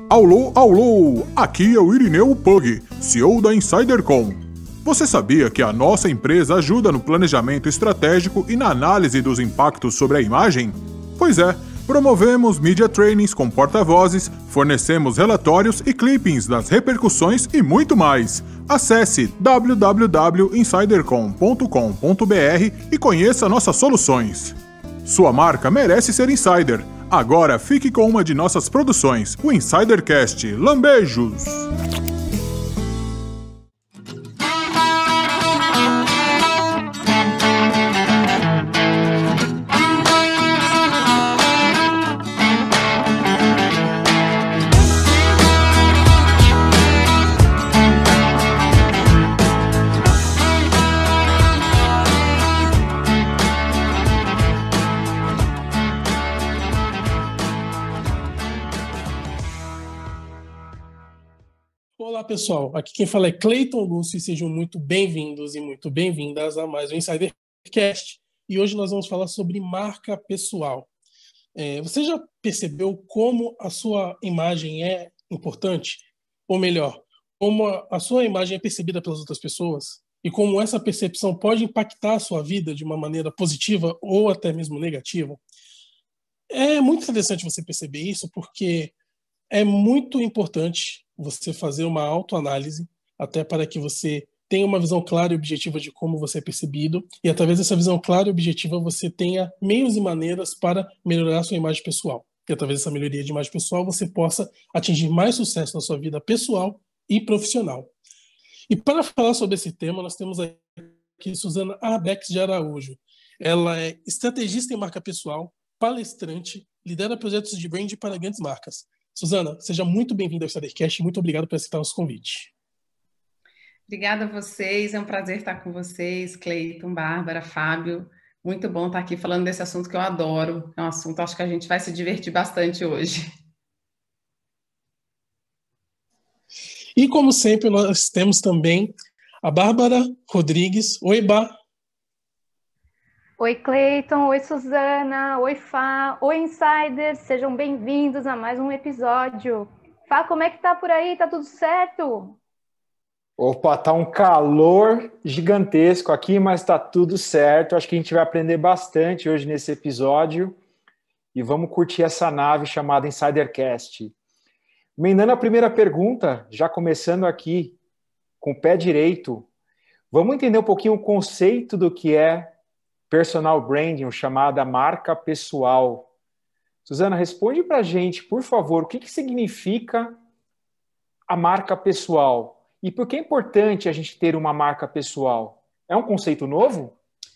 Alô, alô! Aqui é o Irineu Pug, CEO da InsiderCom. Você sabia que a nossa empresa ajuda no planejamento estratégico e na análise dos impactos sobre a imagem? Pois é, promovemos media trainings com porta-vozes, fornecemos relatórios e clippings das repercussões e muito mais. Acesse www.insidercom.com.br e conheça nossas soluções. Sua marca merece ser Insider. Agora fique com uma de nossas produções, o Insidercast. Lambejos! Olá pessoal, aqui quem fala é Cleiton Lúcio e sejam muito bem-vindos e muito bem-vindas a mais um Insidercast. E hoje nós vamos falar sobre marca pessoal. Você já percebeu como a sua imagem é importante? Ou melhor, como a sua imagem é percebida pelas outras pessoas? E como essa percepção pode impactar a sua vida de uma maneira positiva ou até mesmo negativa? É muito interessante você perceber isso porque é muito importante você fazer uma autoanálise, até para que você tenha uma visão clara e objetiva de como você é percebido, e através dessa visão clara e objetiva você tenha meios e maneiras para melhorar a sua imagem pessoal. E através dessa melhoria de imagem pessoal você possa atingir mais sucesso na sua vida pessoal e profissional. E para falar sobre esse tema, nós temos aqui Suzana Arbex de Araújo. Ela é estrategista em marca pessoal, palestrante, lidera projetos de brand para grandes marcas. Suzana, seja muito bem-vinda ao Insidercast e muito obrigado por aceitar nosso convite. Obrigada a vocês, é um prazer estar com vocês, Cleiton, Bárbara, Fábio. Muito bom estar aqui falando desse assunto que eu adoro. É um assunto, acho que a gente vai se divertir bastante hoje. E como sempre, nós temos também a Bárbara Rodrigues. Oi, Bá. Oi, Cleiton. Oi, Suzana. Oi, Fá. Oi, Insiders. Sejam bem-vindos a mais um episódio. Fá, como é que tá por aí? Tá tudo certo? Opa, tá um calor gigantesco aqui, mas tá tudo certo. Acho que a gente vai aprender bastante hoje nesse episódio e vamos curtir essa nave chamada Insidercast. Emendando a primeira pergunta, já começando aqui com o pé direito, vamos entender um pouquinho o conceito do que é personal branding, ou chamada marca pessoal. Suzana, responde pra gente, por favor, o que significa a marca pessoal? E por que é importante a gente ter uma marca pessoal? É um conceito novo?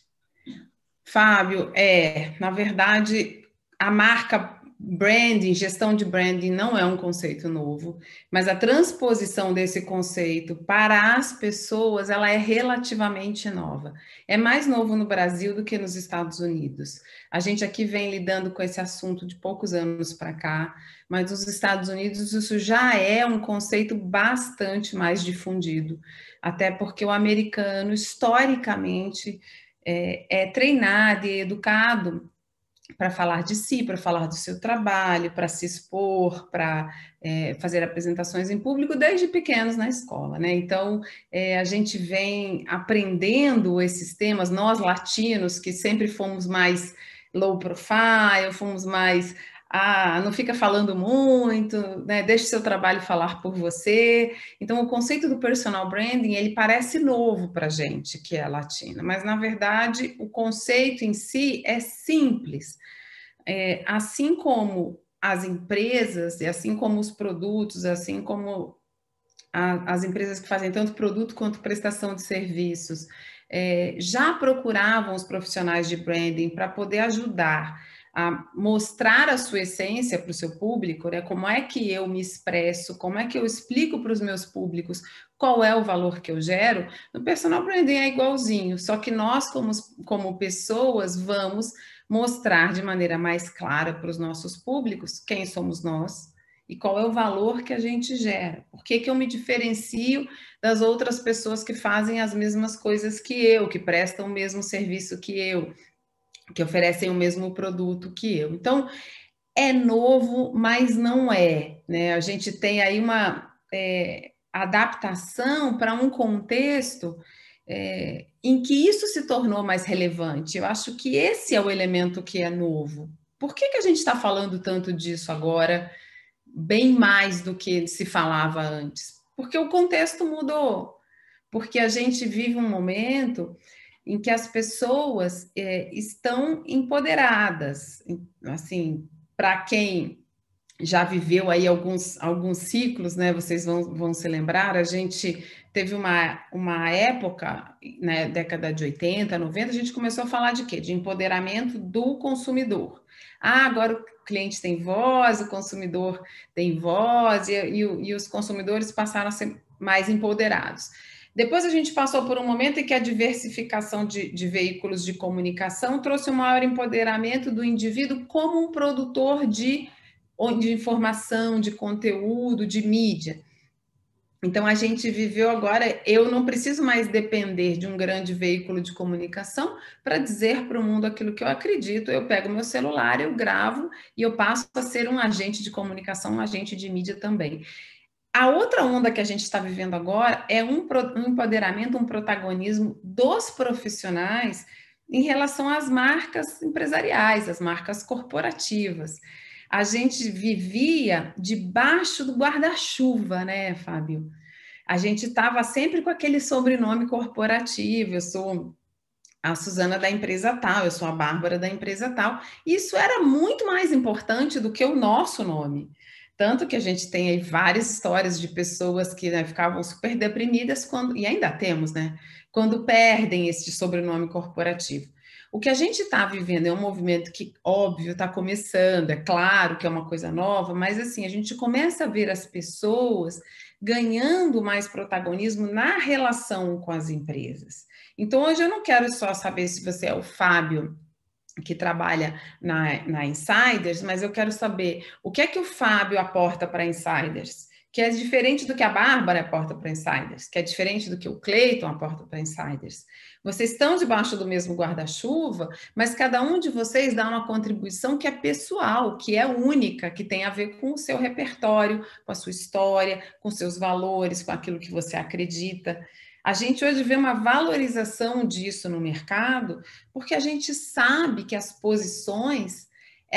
Fábio, na verdade, a marca branding, gestão de branding não é um conceito novo, mas a transposição desse conceito para as pessoas, ela é relativamente nova. É mais novo no Brasil do que nos Estados Unidos. A gente aqui vem lidando com esse assunto de poucos anos para cá, mas nos Estados Unidos isso já é um conceito bastante mais difundido, até porque o americano, historicamente, é treinado e educado para falar de si, para falar do seu trabalho, para se expor, para fazer apresentações em público desde pequenos na escola, né? Então, a gente vem aprendendo esses temas, nós latinos, que sempre fomos mais low profile, fomos mais... não fica falando muito, né? Deixe seu trabalho falar por você. Então, o conceito do personal branding, ele parece novo para a gente, que é latina, mas, na verdade, o conceito em si é simples. Assim como as empresas, e assim como os produtos, assim como as empresas que fazem tanto produto quanto prestação de serviços, já procuravam os profissionais de branding para poder ajudar a mostrar a sua essência para o seu público, né? Como é que eu me expresso, como é que eu explico para os meus públicos qual é o valor que eu gero. No personal branding é igualzinho, só que nós, como pessoas, vamos mostrar de maneira mais clara para os nossos públicos quem somos nós e qual é o valor que a gente gera. Por que eu me diferencio das outras pessoas que fazem as mesmas coisas que eu, que prestam o mesmo serviço que eu, que oferecem o mesmo produto que eu. Então, é novo, mas não é, né? A gente tem aí uma adaptação para um contexto em que isso se tornou mais relevante. Eu acho que esse é o elemento que é novo. Por que a gente está falando tanto disso agora, bem mais do que se falava antes? Porque o contexto mudou, porque a gente vive um momento em que as pessoas estão empoderadas, assim, para quem já viveu aí alguns ciclos, né? Vocês vão se lembrar, a gente teve uma época, né, década de 80, 90, a gente começou a falar de quê? De empoderamento do consumidor. Agora o cliente tem voz, o consumidor tem voz, e os consumidores passaram a ser mais empoderados. Depois a gente passou por um momento em que a diversificação de veículos de comunicação trouxe um maior empoderamento do indivíduo como um produtor de informação, de conteúdo, de mídia. Então, a gente viveu agora, eu não preciso mais depender de um grande veículo de comunicação para dizer para o mundo aquilo que eu acredito. Eu pego meu celular, eu gravo e eu passo a ser um agente de comunicação, um agente de mídia também. A outra onda que a gente está vivendo agora é um empoderamento, um protagonismo dos profissionais em relação às marcas empresariais, às marcas corporativas. A gente vivia debaixo do guarda-chuva, né, Fábio? A gente estava sempre com aquele sobrenome corporativo, eu sou a Suzana da empresa tal, eu sou a Bárbara da empresa tal. Isso era muito mais importante do que o nosso nome. Tanto que a gente tem aí várias histórias de pessoas que, né, ficavam super deprimidas e ainda temos, né? Quando perdem esse sobrenome corporativo. O que a gente está vivendo é um movimento que, óbvio, está começando, é claro que é uma coisa nova, mas assim, a gente começa a ver as pessoas ganhando mais protagonismo na relação com as empresas. Então, hoje eu não quero só saber se você é o Fábio, que trabalha na Insiders, mas eu quero saber o que é que o Fábio aporta para Insiders, que é diferente do que a Bárbara aporta para Insiders, que é diferente do que o Cleiton aporta para Insiders. Vocês estão debaixo do mesmo guarda-chuva, mas cada um de vocês dá uma contribuição que é pessoal, que é única, que tem a ver com o seu repertório, com a sua história, com seus valores, com aquilo que você acredita. A gente hoje vê uma valorização disso no mercado, porque a gente sabe que as posições,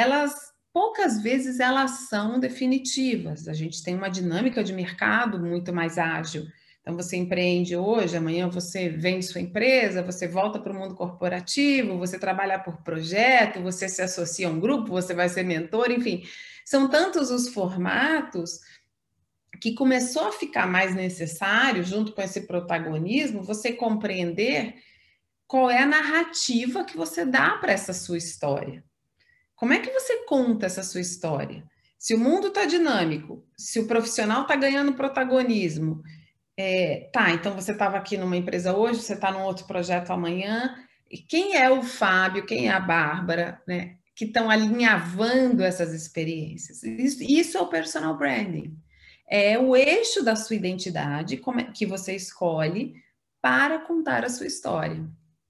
poucas vezes elas são definitivas. A gente tem uma dinâmica de mercado muito mais ágil. Então, você empreende hoje, amanhã você vende sua empresa, você volta para o mundo corporativo, você trabalha por projeto, você se associa a um grupo, você vai ser mentor, enfim. São tantos os formatos que começou a ficar mais necessário, junto com esse protagonismo, você compreender qual é a narrativa que você dá para essa sua história. Como é que você conta essa sua história? Se o mundo está dinâmico, se o profissional está ganhando protagonismo, então você estava aqui numa empresa hoje, você está num outro projeto amanhã, e quem é o Fábio, quem é a Bárbara, né, que estão alinhavando essas experiências? Isso é o personal branding. É o eixo da sua identidade que você escolhe para contar a sua história.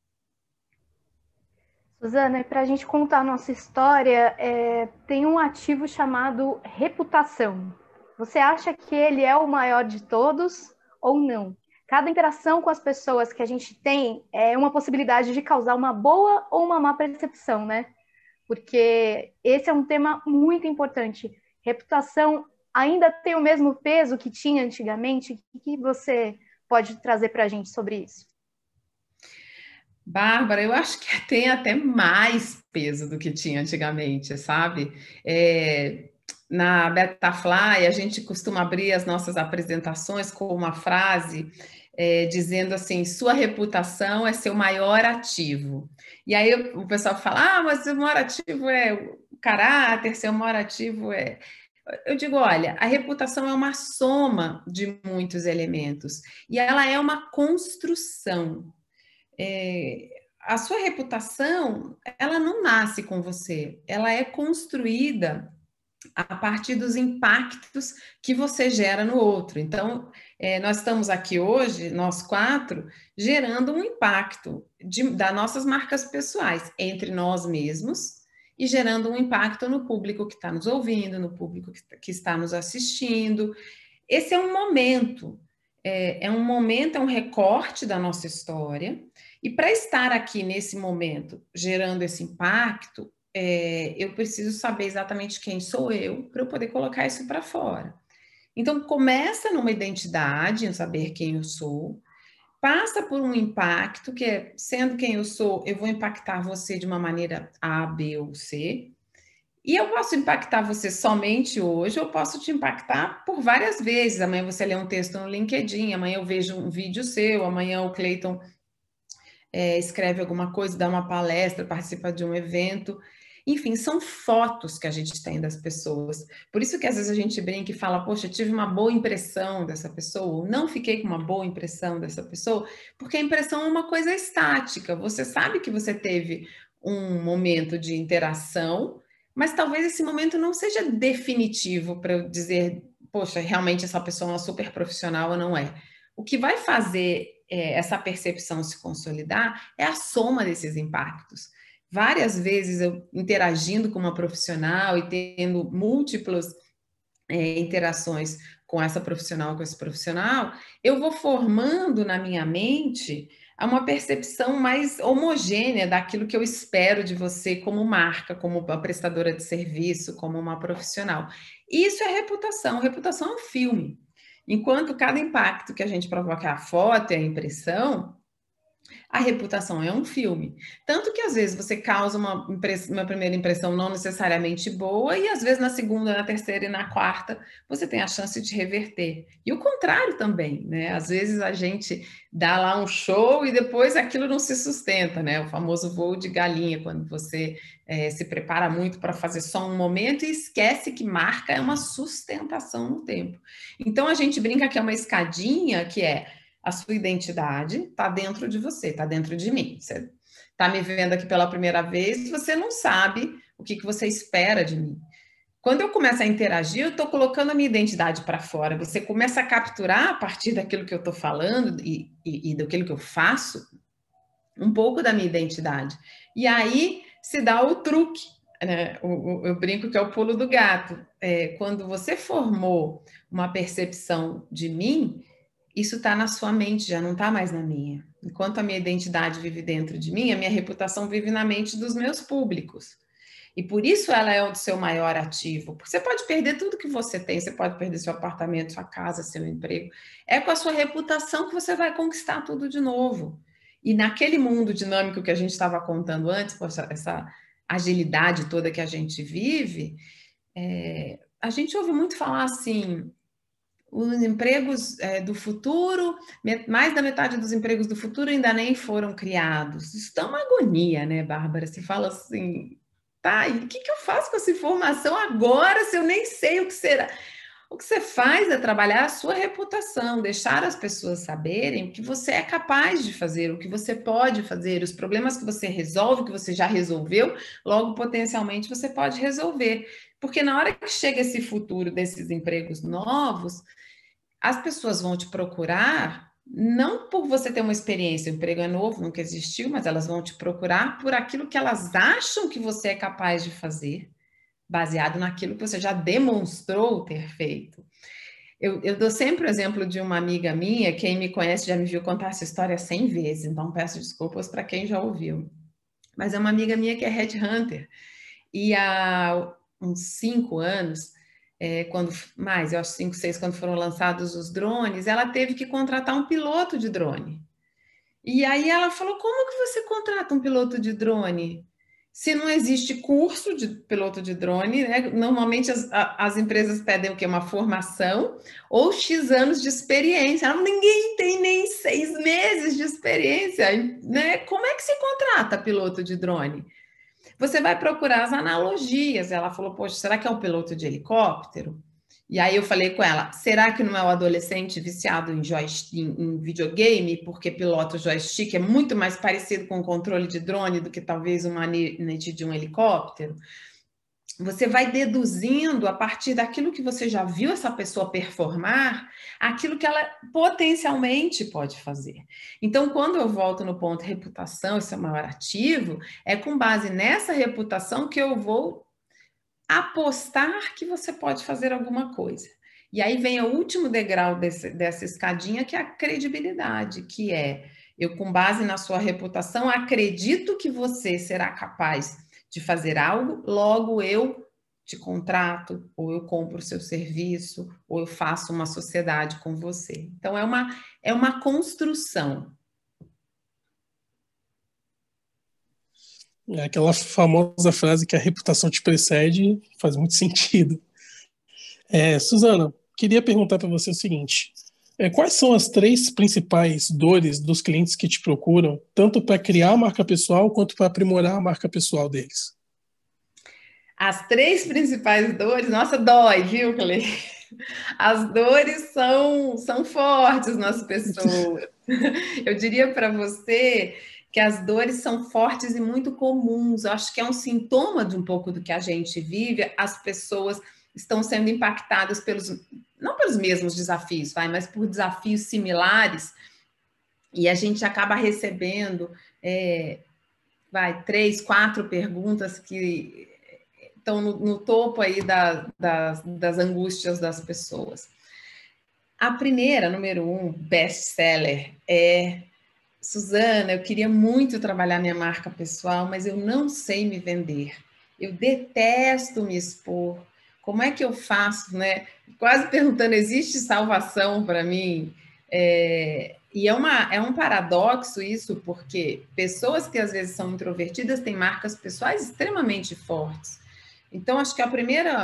Suzana, para a gente contar a nossa história, tem um ativo chamado reputação. Você acha que ele é o maior de todos ou não? Cada interação com as pessoas que a gente tem é uma possibilidade de causar uma boa ou uma má percepção, né? Porque esse é um tema muito importante. Reputação ainda tem o mesmo peso que tinha antigamente? O que você pode trazer para a gente sobre isso? Bárbara, eu acho que tem até mais peso do que tinha antigamente, sabe? Na Betafly, a gente costuma abrir as nossas apresentações com uma frase dizendo assim, sua reputação é seu maior ativo. E aí o pessoal fala, mas o maior ativo é o caráter, seu maior ativo é... Eu digo, olha, a reputação é uma soma de muitos elementos e ela é uma construção. A sua reputação, ela não nasce com você, ela é construída a partir dos impactos que você gera no outro. Então, nós estamos aqui hoje, nós quatro, gerando um impacto das nossas marcas pessoais entre nós mesmos e gerando um impacto no público que está nos ouvindo, no público que está nos assistindo. Esse é um momento, é um recorte da nossa história, e para estar aqui nesse momento, gerando esse impacto, eu preciso saber exatamente quem sou eu para eu poder colocar isso para fora. Então, começa numa identidade, em saber quem eu sou, passa por um impacto, que é, sendo quem eu sou, eu vou impactar você de uma maneira A, B ou C, e eu posso impactar você somente hoje, eu posso te impactar por várias vezes. Amanhã você lê um texto no LinkedIn, amanhã eu vejo um vídeo seu, amanhã o Cleiton escreve alguma coisa, dá uma palestra, participa de um evento. Enfim, são fotos que a gente tem das pessoas. Por isso que às vezes a gente brinca e fala, poxa, eu tive uma boa impressão dessa pessoa, ou não fiquei com uma boa impressão dessa pessoa, porque a impressão é uma coisa estática. Você sabe que você teve um momento de interação, mas talvez esse momento não seja definitivo para eu dizer, poxa, realmente essa pessoa é uma super profissional ou não é. O que vai fazer essa percepção se consolidar é a soma desses impactos. Várias vezes eu interagindo com uma profissional e tendo múltiplas interações com essa profissional, com esse profissional, eu vou formando na minha mente uma percepção mais homogênea daquilo que eu espero de você como marca, como uma prestadora de serviço, como uma profissional. Isso é reputação. Reputação é um filme. Enquanto cada impacto que a gente provoca é a foto, é a impressão, a reputação é um filme. Tanto que às vezes você causa uma primeira impressão não necessariamente boa e às vezes na segunda, na terceira e na quarta você tem a chance de reverter. E o contrário também, né? Às vezes a gente dá lá um show e depois aquilo não se sustenta, né? O famoso voo de galinha, quando você se prepara muito para fazer só um momento e esquece que marca é uma sustentação no tempo. Então a gente brinca que é uma escadinha que é a sua identidade está dentro de você, está dentro de mim. Você está me vendo aqui pela primeira vez, você não sabe o que você espera de mim. Quando eu começo a interagir, eu estou colocando a minha identidade para fora. Você começa a capturar, a partir daquilo que eu estou falando e daquilo que eu faço, um pouco da minha identidade. E aí se dá o truque, né? Eu brinco que é o pulo do gato. Quando você formou uma percepção de mim, isso está na sua mente, já não está mais na minha. Enquanto a minha identidade vive dentro de mim, a minha reputação vive na mente dos meus públicos. E por isso ela é o seu maior ativo. Porque você pode perder tudo que você tem, você pode perder seu apartamento, sua casa, seu emprego. É com a sua reputação que você vai conquistar tudo de novo. E naquele mundo dinâmico que a gente estava contando antes, essa agilidade toda que a gente vive, a gente ouve muito falar assim, os empregos do futuro, mais da metade dos empregos do futuro ainda nem foram criados. Isso dá uma agonia, né, Bárbara? Você fala assim, tá, e o que eu faço com essa informação agora se eu nem sei o que será? O que você faz é trabalhar a sua reputação, deixar as pessoas saberem o que você é capaz de fazer, o que você pode fazer, os problemas que você resolve, que você já resolveu, logo potencialmente você pode resolver. Porque na hora que chega esse futuro desses empregos novos, as pessoas vão te procurar, não por você ter uma experiência, o emprego é novo, nunca existiu, mas elas vão te procurar por aquilo que elas acham que você é capaz de fazer, baseado naquilo que você já demonstrou ter feito. Eu dou sempre o exemplo de uma amiga minha, quem me conhece já me viu contar essa história 100 vezes, então peço desculpas para quem já ouviu. Mas é uma amiga minha que é headhunter, e há uns 5 anos, eu acho 5, 6, quando foram lançados os drones, ela teve que contratar um piloto de drone. E aí ela falou, como que você contrata um piloto de drone? Se não existe curso de piloto de drone, né? Normalmente as empresas pedem o quê? Uma formação ou X anos de experiência. Ninguém tem nem 6 meses de experiência, né? Como é que se contrata piloto de drone? Você vai procurar as analogias. Ela falou, poxa, será que é um piloto de helicóptero? E aí eu falei com ela, será que não é o adolescente viciado em videogame, porque piloto joystick é muito mais parecido com o controle de drone do que talvez o manete de um helicóptero? você vai deduzindo a partir daquilo que você já viu essa pessoa performar, aquilo que ela potencialmente pode fazer. Então, quando eu volto no ponto reputação, esse é o maior ativo, é com base nessa reputação que eu vou apostar que você pode fazer alguma coisa. E aí vem o último degrau dessa escadinha, que é a credibilidade, que é, eu com base na sua reputação, acredito que você será capaz de fazer algo, logo eu te contrato, ou eu compro o seu serviço, ou eu faço uma sociedade com você. Então, é uma construção. É aquela famosa frase que a reputação te precede, faz muito sentido. Suzana, queria perguntar para você o seguinte: quais são as 3 principais dores dos clientes que te procuram, tanto para criar a marca pessoal quanto para aprimorar a marca pessoal deles? As 3 principais dores, nossa, dói, viu, Clê? As dores são fortes nas pessoas. Eu diria para você que as dores são fortes e muito comuns. Eu acho que é um sintoma de um pouco do que a gente vive. As pessoas estão sendo impactadas não pelos mesmos desafios, mas por desafios similares. E a gente acaba recebendo 3, 4 perguntas que estão no topo aí das angústias das pessoas. A primeira, número 1, best-seller, Suzana, eu queria muito trabalhar minha marca pessoal, mas eu não sei me vender. Eu detesto me expor. Como é que eu faço, né? Quase perguntando, existe salvação para mim? E é um paradoxo isso, porque pessoas que às vezes são introvertidas têm marcas pessoais extremamente fortes. Então, acho que o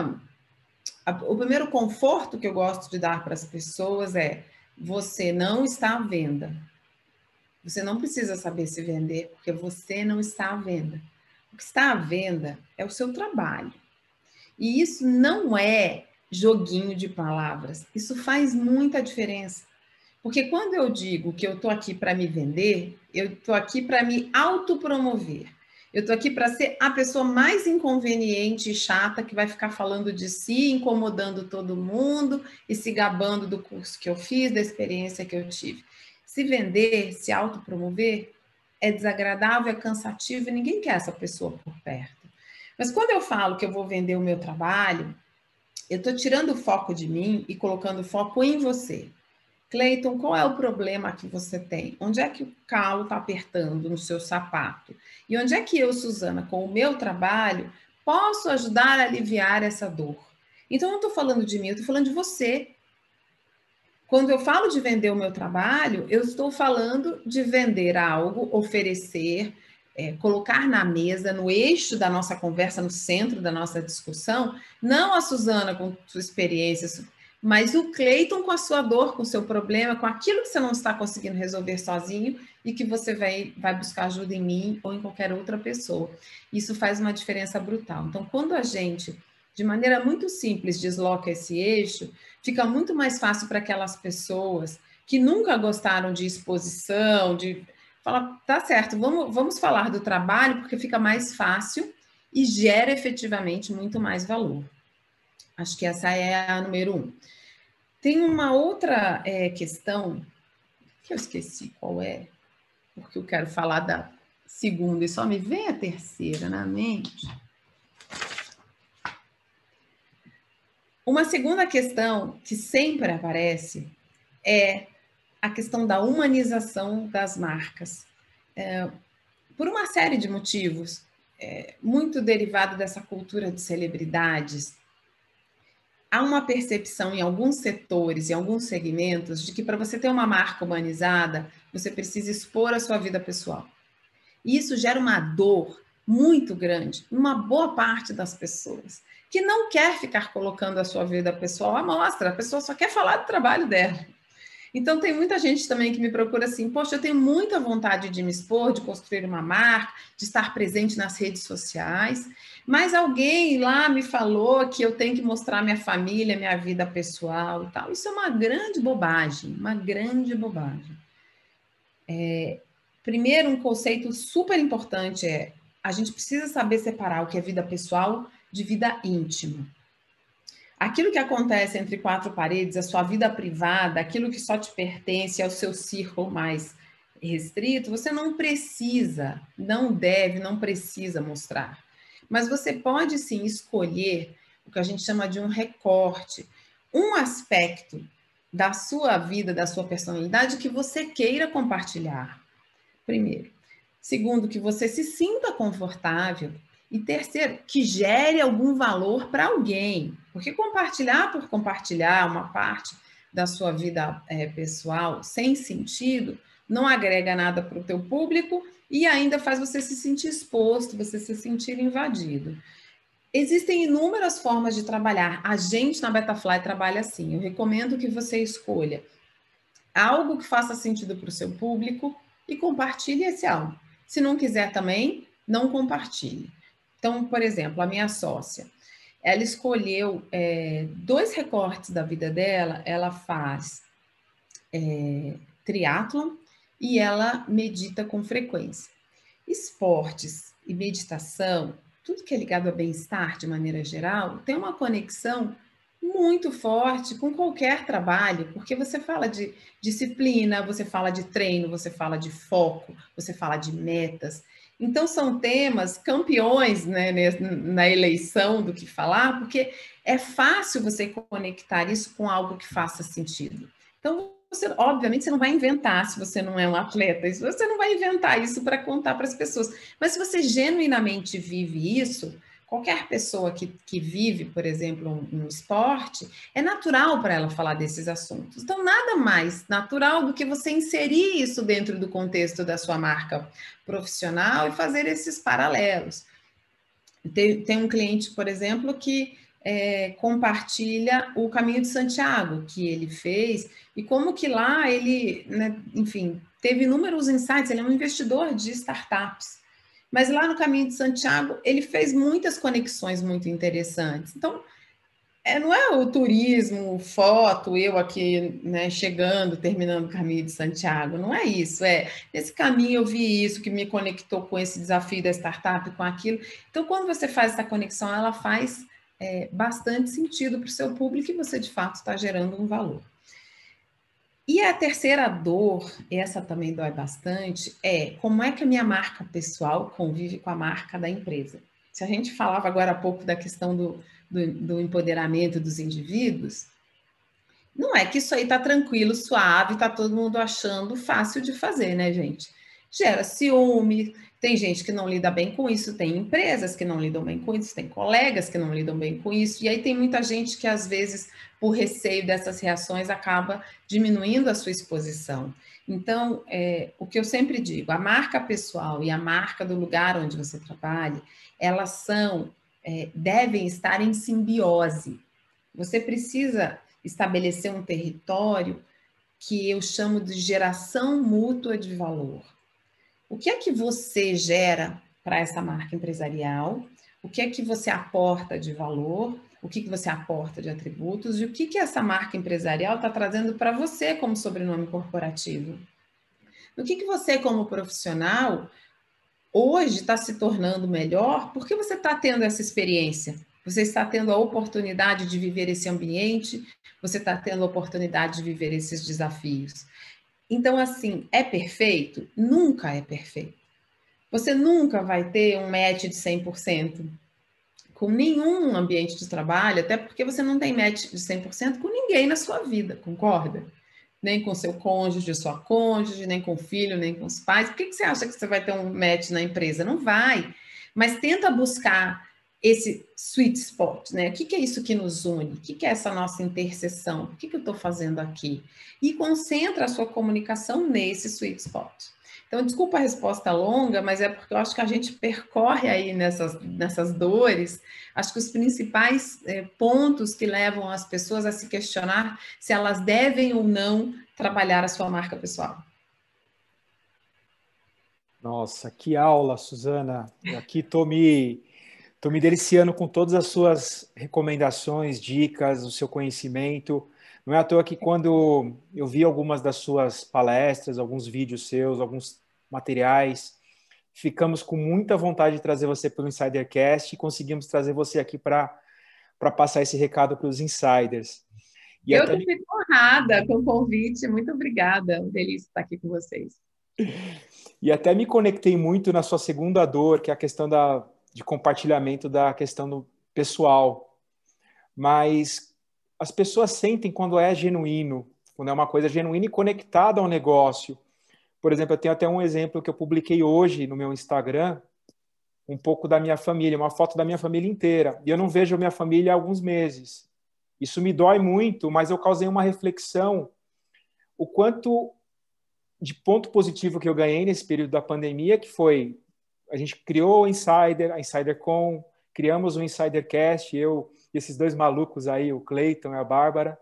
primeiro conforto que eu gosto de dar para as pessoas é: você não está à venda. Você não precisa saber se vender, porque você não está à venda. O que está à venda é o seu trabalho. E isso não é joguinho de palavras. Isso faz muita diferença. Porque quando eu digo que eu estou aqui para me vender, eu estou aqui para me autopromover. Eu estou aqui para ser a pessoa mais inconveniente e chata que vai ficar falando de si, incomodando todo mundo e se gabando do curso que eu fiz, da experiência que eu tive. Se vender, se autopromover, é desagradável, é cansativo e ninguém quer essa pessoa por perto. Mas quando eu falo que eu vou vender o meu trabalho, eu estou tirando o foco de mim e colocando o foco em você. Cleiton, qual é o problema que você tem? Onde é que o calo está apertando no seu sapato? E onde é que eu, Suzana, com o meu trabalho, posso ajudar a aliviar essa dor? Então, eu não estou falando de mim, eu estou falando de você. Quando eu falo de vender o meu trabalho, eu estou falando de vender algo, oferecer, colocar na mesa, no eixo da nossa conversa, no centro da nossa discussão, não a Suzana com sua experiência, mas o Cleiton com a sua dor, com o seu problema, com aquilo que você não está conseguindo resolver sozinho e que você vai buscar ajuda em mim ou em qualquer outra pessoa. Isso faz uma diferença brutal. Então, quando a gente, de maneira muito simples, desloca esse eixo, fica muito mais fácil para aquelas pessoas que nunca gostaram de exposição, de falar, tá certo, vamos falar do trabalho, porque fica mais fácil e gera efetivamente muito mais valor. Acho que essa é a número 1. Tem uma outra questão, que eu esqueci qual é, porque eu quero falar da segunda e só me vem a terceira na mente. Uma segunda questão que sempre aparece é a questão da humanização das marcas. Por uma série de motivos, muito derivado dessa cultura de celebridades, há uma percepção em alguns setores, em alguns segmentos, de que para você ter uma marca humanizada, você precisa expor a sua vida pessoal. E isso gera uma dor muito grande em uma boa parte das pessoas, que não quer ficar colocando a sua vida pessoal à mostra, a pessoa só quer falar do trabalho dela. Então, tem muita gente também que me procura assim, poxa, eu tenho muita vontade de me expor, de construir uma marca, de estar presente nas redes sociais, mas alguém lá me falou que eu tenho que mostrar minha família, minha vida pessoal e tal. Isso é uma grande bobagem, uma grande bobagem. Primeiro, um conceito super importante a gente precisa saber separar o que é vida pessoal de vida íntima. Aquilo que acontece entre quatro paredes, a sua vida privada, aquilo que só te pertence ao seu círculo mais restrito, você não precisa, não deve, não precisa mostrar. Mas você pode sim escolher o que a gente chama de um recorte, um aspecto da sua vida, da sua personalidade que você queira compartilhar. Primeiro. Segundo, que você se sinta confortável. E terceiro, que gere algum valor para alguém. Porque compartilhar por compartilhar uma parte da sua vida pessoal sem sentido não agrega nada para o teu público e ainda faz você se sentir exposto, você se sentir invadido. Existem inúmeras formas de trabalhar. A gente na Betafly trabalha assim. Eu recomendo que você escolha algo que faça sentido para o seu público e compartilhe esse algo. Se não quiser também, não compartilhe. Então, por exemplo, a minha sócia, ela escolheu 2 recortes da vida dela, ela faz triatlon e ela medita com frequência. Esportes e meditação, tudo que é ligado a bem-estar de maneira geral, tem uma conexão muito forte com qualquer trabalho, porque você fala de disciplina, você fala de treino, você fala de foco, você fala de metas. Então, são temas campeões, né, na eleição do que falar, porque é fácil você conectar isso com algo que faça sentido. Então, obviamente, você não vai inventar se você não é um atleta, você não vai inventar isso para contar para as pessoas. Mas se você genuinamente vive isso, qualquer pessoa que vive, por exemplo, um esporte, é natural para ela falar desses assuntos. Então, nada mais natural do que você inserir isso dentro do contexto da sua marca profissional e fazer esses paralelos. Tem um cliente, por exemplo, que compartilha o Caminho de Santiago que ele fez e como que lá ele, né, enfim, teve inúmeros insights. Ele é um investidor de startups. Mas lá no Caminho de Santiago, ele fez muitas conexões muito interessantes. Então, não é o turismo, foto, eu aqui, né, chegando, terminando o Caminho de Santiago, não é isso. Nesse caminho eu vi isso que me conectou com esse desafio da startup, com aquilo. Então, quando você faz essa conexão, ela faz bastante sentido para o seu público e você, de fato, está gerando um valor. E a terceira dor, essa também dói bastante, como é que a minha marca pessoal convive com a marca da empresa. Se a gente falava agora há pouco da questão do empoderamento dos indivíduos, não é que isso aí está tranquilo, suave, está todo mundo achando fácil de fazer, né, gente? Gera ciúme, tem gente que não lida bem com isso, tem empresas que não lidam bem com isso, tem colegas que não lidam bem com isso, e aí tem muita gente que, às vezes, por receio dessas reações, acaba diminuindo a sua exposição. Então, o que eu sempre digo, a marca pessoal e a marca do lugar onde você trabalha, elas devem estar em simbiose. Você precisa estabelecer um território que eu chamo de geração mútua de valor. O que é que você gera para essa marca empresarial? O que é que você aporta de valor? O que você aporta de atributos? E o que essa marca empresarial está trazendo para você como sobrenome corporativo? O que você, como profissional, hoje está se tornando melhor porque você está tendo essa experiência? Você está tendo a oportunidade de viver esse ambiente? Você está tendo a oportunidade de viver esses desafios? Então, assim, é perfeito? Nunca é perfeito. Você nunca vai ter um match de 100% com nenhum ambiente de trabalho, até porque você não tem match de 100% com ninguém na sua vida, concorda? Nem com seu cônjuge, sua cônjuge, nem com o filho, nem com os pais. Por que você acha que você vai ter um match na empresa? Não vai. Mas tenta buscar esse sweet spot, né? O que é isso que nos une? O que é essa nossa interseção? O que eu estou fazendo aqui? E concentra a sua comunicação nesse sweet spot. Então, desculpa a resposta longa, mas é porque eu acho que a gente percorre aí nessas dores, acho que os principais pontos que levam as pessoas a se questionar se elas devem ou não trabalhar a sua marca pessoal. Nossa, que aula, Suzana. Aqui estou me deliciando com todas as suas recomendações, dicas, o seu conhecimento. Não é à toa que quando eu vi algumas das suas palestras, alguns vídeos seus, alguns materiais, Ficamos com muita vontade de trazer você pelo Insidercast e conseguimos trazer você aqui para passar esse recado para os insiders. E eu que fico honrada com o convite, muito obrigada, delícia estar aqui com vocês. E até me conectei muito na sua segunda dor, que é a questão de compartilhamento da questão do pessoal. Mas as pessoas sentem quando é genuíno, quando é uma coisa genuína e conectada ao negócio. Por exemplo, eu tenho até um exemplo que eu publiquei hoje no meu Instagram, um pouco da minha família, uma foto da minha família inteira. E eu não vejo a minha família há alguns meses. Isso me dói muito, mas eu causei uma reflexão o quanto de ponto positivo que eu ganhei nesse período da pandemia, que foi, a gente criou o Insider, a InsiderCon, criamos o Insidercast, eu e esses dois malucos aí, o Cleiton e a Bárbara.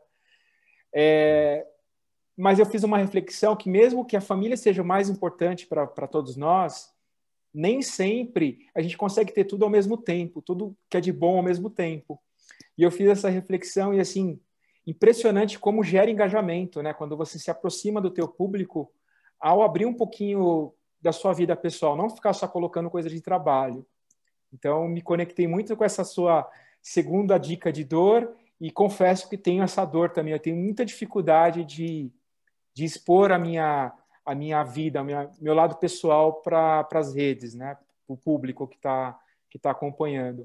Mas eu fiz uma reflexão que mesmo que a família seja o mais importante para todos nós, nem sempre a gente consegue ter tudo ao mesmo tempo, tudo que é de bom ao mesmo tempo. E eu fiz essa reflexão e, assim, impressionante como gera engajamento, né? Quando você se aproxima do teu público, ao abrir um pouquinho da sua vida pessoal, não ficar só colocando coisa de trabalho. Então, me conectei muito com essa sua segunda dica de dor e confesso que tenho essa dor também. Eu tenho muita dificuldade de expor a minha vida, meu lado pessoal para as redes, né? Para o público que tá acompanhando.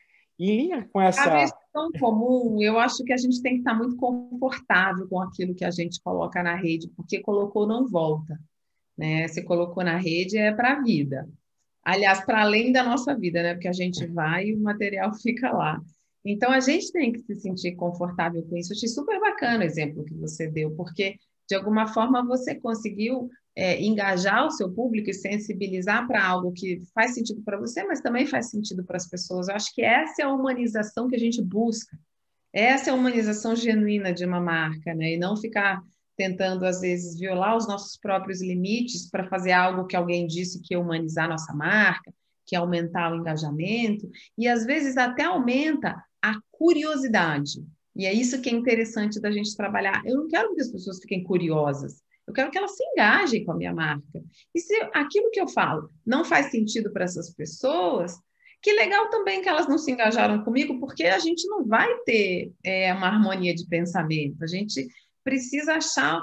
E em linha com essa... A questão comum, eu acho que a gente tem que estar muito confortável com aquilo que a gente coloca na rede, porque colocou não volta, né? Se colocou na rede é para a vida. Aliás, para além da nossa vida, né? Porque a gente vai e o material fica lá. Então, a gente tem que se sentir confortável com isso. Eu achei super bacana o exemplo que você deu, porque, de alguma forma, você conseguiu engajar o seu público e sensibilizar para algo que faz sentido para você, mas também faz sentido para as pessoas. Eu acho que essa é a humanização que a gente busca. Essa é a humanização genuína de uma marca, né? E não ficar tentando, às vezes, violar os nossos próprios limites para fazer algo que alguém disse que ia humanizar nossa marca, que ia aumentar o engajamento, e às vezes até aumenta a curiosidade. E é isso que é interessante da gente trabalhar. Eu não quero que as pessoas fiquem curiosas, eu quero que elas se engajem com a minha marca. E se aquilo que eu falo não faz sentido para essas pessoas, que legal também que elas não se engajaram comigo, porque a gente não vai ter uma harmonia de pensamento. A gente precisa achar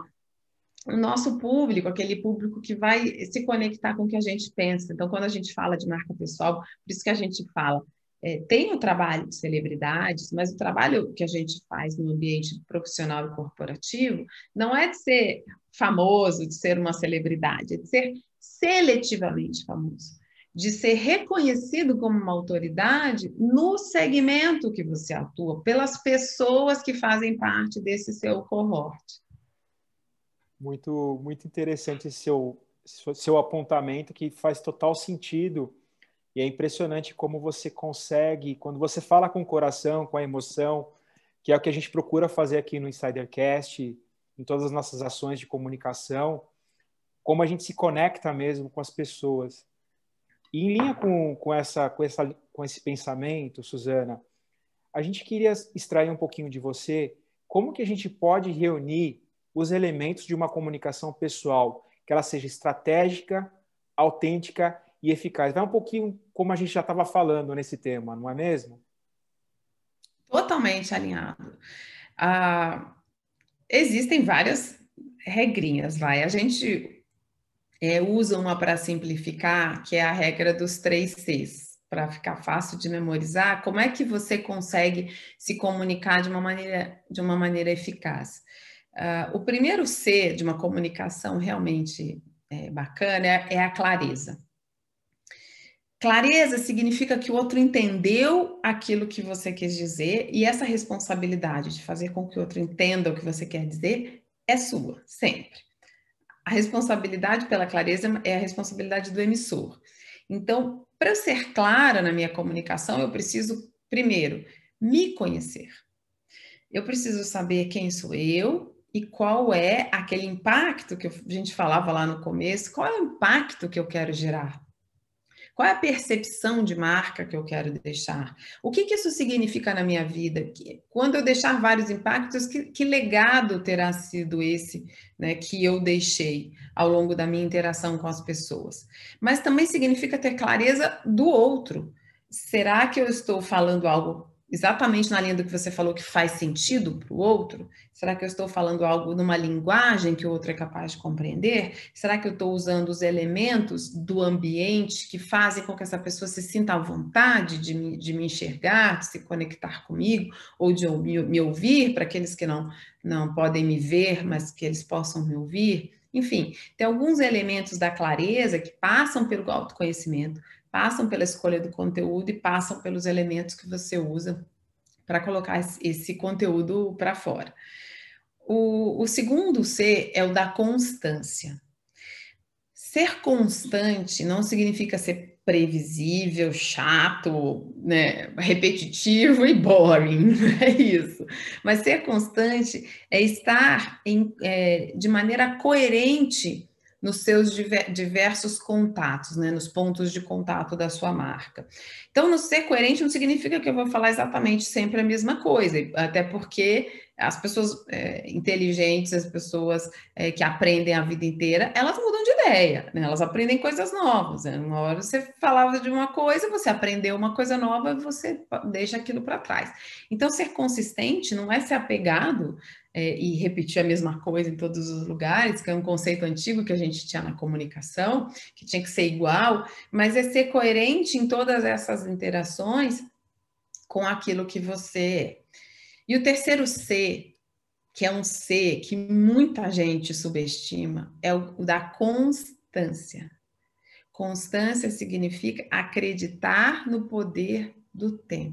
o nosso público, aquele público que vai se conectar com o que a gente pensa. Então, quando a gente fala de marca pessoal, por isso que a gente fala, tem o trabalho de celebridades, mas o trabalho que a gente faz no ambiente profissional e corporativo não é de ser famoso, de ser uma celebridade, é de ser seletivamente famoso, de ser reconhecido como uma autoridade no segmento que você atua, pelas pessoas que fazem parte desse seu cohort. Muito, muito interessante esse seu apontamento, que faz total sentido. E é impressionante como você consegue, quando você fala com o coração, com a emoção, que é o que a gente procura fazer aqui no Insidercast, em todas as nossas ações de comunicação, como a gente se conecta mesmo com as pessoas. E em linha com esse pensamento, Suzana, a gente queria extrair um pouquinho de você, como que a gente pode reunir os elementos de uma comunicação pessoal, que ela seja estratégica, autêntica e eficaz. Vai um pouquinho como a gente já estava falando nesse tema, não é mesmo? Totalmente alinhado. Existem várias regrinhas, a gente usa uma para simplificar, que é a regra dos 3 Cs, para ficar fácil de memorizar. Como é que você consegue se comunicar de uma maneira eficaz? O primeiro C de uma comunicação realmente bacana é a clareza. Clareza significa que o outro entendeu aquilo que você quis dizer, e essa responsabilidade de fazer com que o outro entenda o que você quer dizer é sua, sempre. A responsabilidade pela clareza é a responsabilidade do emissor. Então, para eu ser clara na minha comunicação, eu preciso, primeiro, me conhecer. Eu preciso saber quem sou eu e qual é aquele impacto que a gente falava lá no começo, qual é o impacto que eu quero gerar. Qual é a percepção de marca que eu quero deixar? O que isso significa na minha vida? Quando eu deixar vários impactos, que legado terá sido esse, né, que eu deixei ao longo da minha interação com as pessoas? Mas também significa ter clareza do outro. Será que eu estou falando algo exatamente na linha do que você falou que faz sentido para o outro? Será que eu estou falando algo numa linguagem que o outro é capaz de compreender? Será que eu estou usando os elementos do ambiente que fazem com que essa pessoa se sinta à vontade de me enxergar, de se conectar comigo, ou de me ouvir, para aqueles que não podem me ver, mas que eles possam me ouvir? Enfim, tem alguns elementos da clareza que passam pelo autoconhecimento, passam pela escolha do conteúdo e passam pelos elementos que você usa para colocar esse conteúdo para fora. O segundo C é o da constância. Ser constante não significa ser previsível, chato, né, repetitivo e boring, não é isso. Mas ser constante é estar de maneira coerente nos seus diversos contatos, né, nos pontos de contato da sua marca. Então, no ser coerente não significa que eu vou falar exatamente sempre a mesma coisa, até porque as pessoas inteligentes, as pessoas que aprendem a vida inteira, elas mudam de ideia, né? Elas aprendem coisas novas. Né? Uma hora você falava de uma coisa, você aprendeu uma coisa nova, você deixa aquilo para trás. Então, ser consistente não é ser apegado e repetir a mesma coisa em todos os lugares, que é um conceito antigo que a gente tinha na comunicação, que tinha que ser igual, mas é ser coerente em todas essas interações com aquilo que você é. E o terceiro C, que é um C que muita gente subestima, é o da constância. Constância significa acreditar no poder do tempo.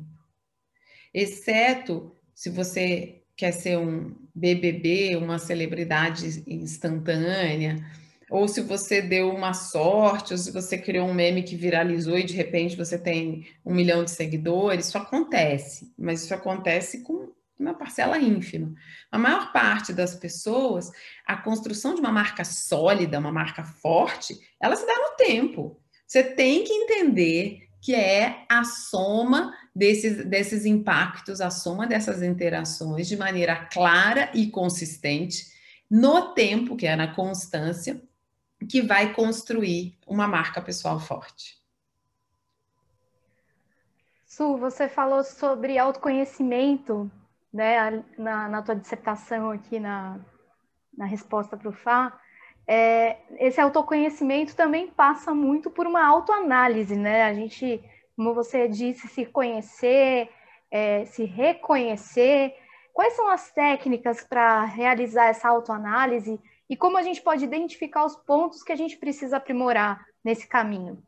Exceto se você quer ser um BBB, uma celebridade instantânea, ou se você deu uma sorte, ou se você criou um meme que viralizou e de repente você tem 1 milhão de seguidores, isso acontece, mas isso acontece com uma parcela ínfima. A maior parte das pessoas, a construção de uma marca sólida, uma marca forte, ela se dá no tempo. Você tem que entender que é a soma desses impactos, a soma dessas interações de maneira clara e consistente, no tempo, que é na constância, que vai construir uma marca pessoal forte. Su, você falou sobre autoconhecimento, né, na tua dissertação aqui na resposta para o Fá. Esse autoconhecimento também passa muito por uma autoanálise, né? A gente, como você disse, se conhecer, se reconhecer. Quais são as técnicas para realizar essa autoanálise e como a gente pode identificar os pontos que a gente precisa aprimorar nesse caminho?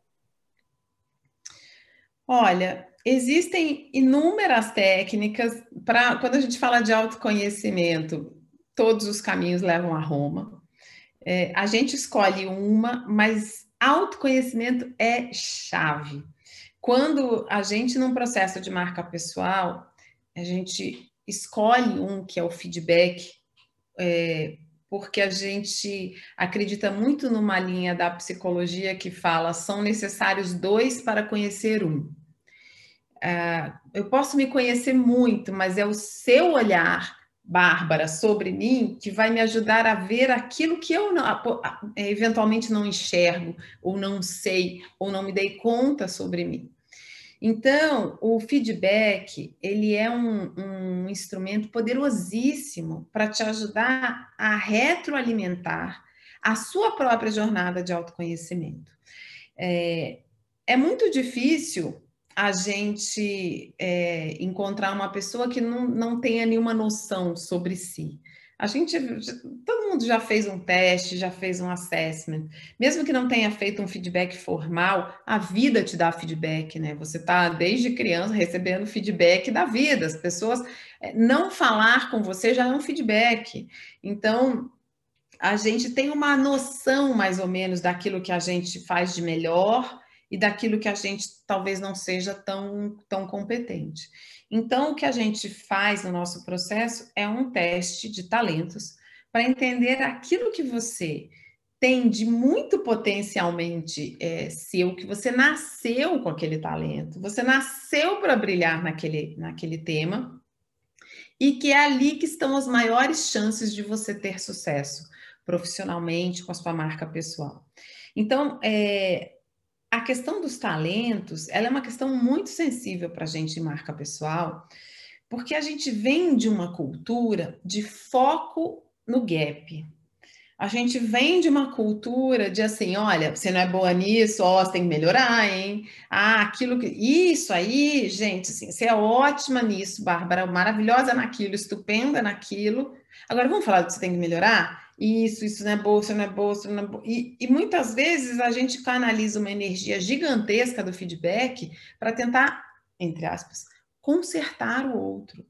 Olha, existem inúmeras técnicas para quando a gente fala de autoconhecimento, todos os caminhos levam a Roma. A gente escolhe uma, mas autoconhecimento é chave. Quando a gente, num processo de marca pessoal, a gente escolhe um que é o feedback, porque a gente acredita muito numa linha da psicologia que fala são necessários 2 para conhecer um. Eu posso me conhecer muito, mas é o seu olhar, Bárbara, sobre mim que vai me ajudar a ver aquilo que eu eventualmente não enxergo, ou não sei, ou não me dei conta sobre mim. Então, o feedback, ele é um instrumento poderosíssimo para te ajudar a retroalimentar a sua própria jornada de autoconhecimento. É muito difícil a gente encontrar uma pessoa que não tenha nenhuma noção sobre si. Todo mundo já fez um teste, já fez um assessment. Mesmo que não tenha feito um feedback formal, a vida te dá feedback, né? Você está, desde criança, recebendo feedback da vida. As pessoas não falar com você já é um feedback. Então, a gente tem uma noção, mais ou menos, daquilo que a gente faz de melhor e daquilo que a gente talvez não seja tão competente. Então, o que a gente faz no nosso processo é um teste de talentos para entender aquilo que você tende muito potencialmente seu, que você nasceu com aquele talento, você nasceu para brilhar naquele tema, e que é ali que estão as maiores chances de você ter sucesso profissionalmente com a sua marca pessoal. Então, a questão dos talentos, ela é uma questão muito sensível para a gente em marca pessoal, porque a gente vem de uma cultura de foco no gap. A gente vem de uma cultura de assim, olha, você não é boa nisso, ó, você tem que melhorar, hein? Ah, isso aí, gente, assim, você é ótima nisso, Bárbara, maravilhosa naquilo, estupenda naquilo. Agora, vamos falar do que você tem que melhorar? Isso não é boa, isso não é boa, isso não é boa. E muitas vezes a gente canaliza uma energia gigantesca do feedback para tentar, entre aspas, consertar o outro.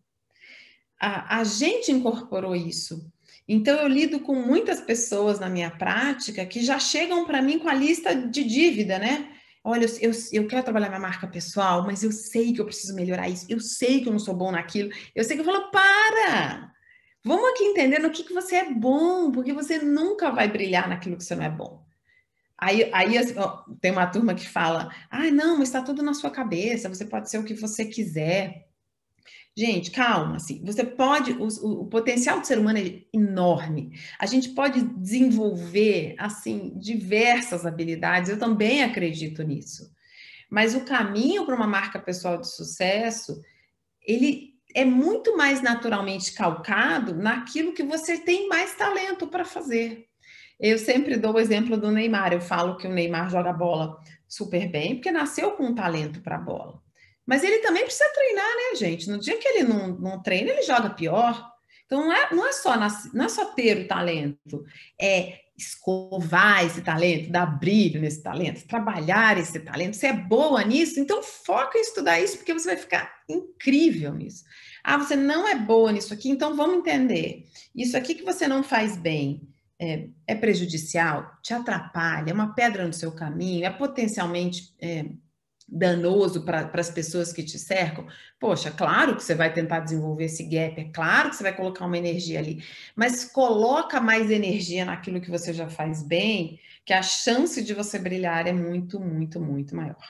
A gente incorporou isso. Então, eu lido com muitas pessoas na minha prática que já chegam para mim com a lista de dívida, né? Olha, eu quero trabalhar minha marca pessoal, mas eu sei que eu preciso melhorar isso, eu sei que eu não sou bom naquilo, eu sei que eu falo, para! Vamos aqui entender no que você é bom, porque você nunca vai brilhar naquilo que você não é bom. Aí tem uma turma que fala, não, mas está tudo na sua cabeça, você pode ser o que você quiser. Gente, calma, assim, você pode, o potencial do ser humano é enorme. A gente pode desenvolver, assim, diversas habilidades, eu também acredito nisso. Mas o caminho para uma marca pessoal de sucesso, ele é muito mais naturalmente calcado naquilo que você tem mais talento para fazer. Eu sempre dou o exemplo do Neymar, eu falo que o Neymar joga bola super bem, porque nasceu com um talento para a bola. Mas ele também precisa treinar, né, gente? No dia que ele não treina, ele joga pior. Então, não é só ter o talento, é escovar esse talento, dar brilho nesse talento, trabalhar esse talento. Você é boa nisso? Então, foca em estudar isso, porque você vai ficar incrível nisso. Você não é boa nisso aqui? Então, vamos entender. Isso aqui que você não faz bem é prejudicial? Te atrapalha? É uma pedra no seu caminho? É potencialmente danoso para as pessoas que te cercam? Poxa, claro que você vai tentar desenvolver esse gap, é claro que você vai colocar uma energia ali, mas coloca mais energia naquilo que você já faz bem, que a chance de você brilhar é muito, muito, muito maior.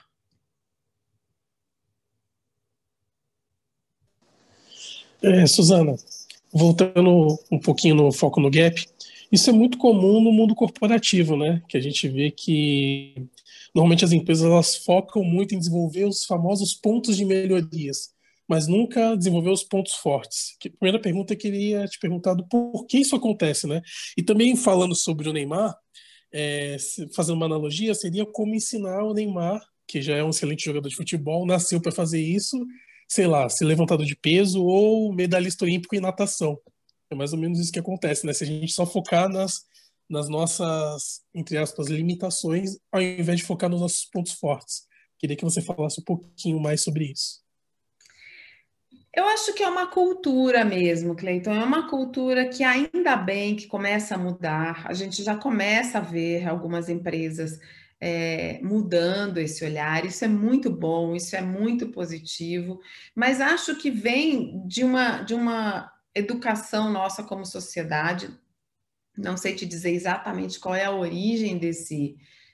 Suzana, voltando um pouquinho no foco no gap, isso é muito comum no mundo corporativo, né? Que a gente vê que normalmente as empresas elas focam muito em desenvolver os famosos pontos de melhorias, mas nunca desenvolver os pontos fortes. A primeira pergunta eu queria te perguntar do por que isso acontece, né? E também falando sobre o Neymar, fazendo uma analogia, seria como ensinar o Neymar, que já é um excelente jogador de futebol, nasceu para fazer isso, sei lá, ser levantador de peso ou medalhista olímpico em natação. É mais ou menos isso que acontece, né? Se a gente só focar nas nossas, entre aspas, limitações, ao invés de focar nos nossos pontos fortes. Queria que você falasse um pouquinho mais sobre isso. Eu acho que é uma cultura mesmo, Cleiton. É uma cultura que ainda bem que começa a mudar. A gente já começa a ver algumas empresas mudando esse olhar. Isso é muito bom, isso é muito positivo. Mas acho que vem de uma educação nossa como sociedade. Não sei te dizer exatamente qual é a origem desse...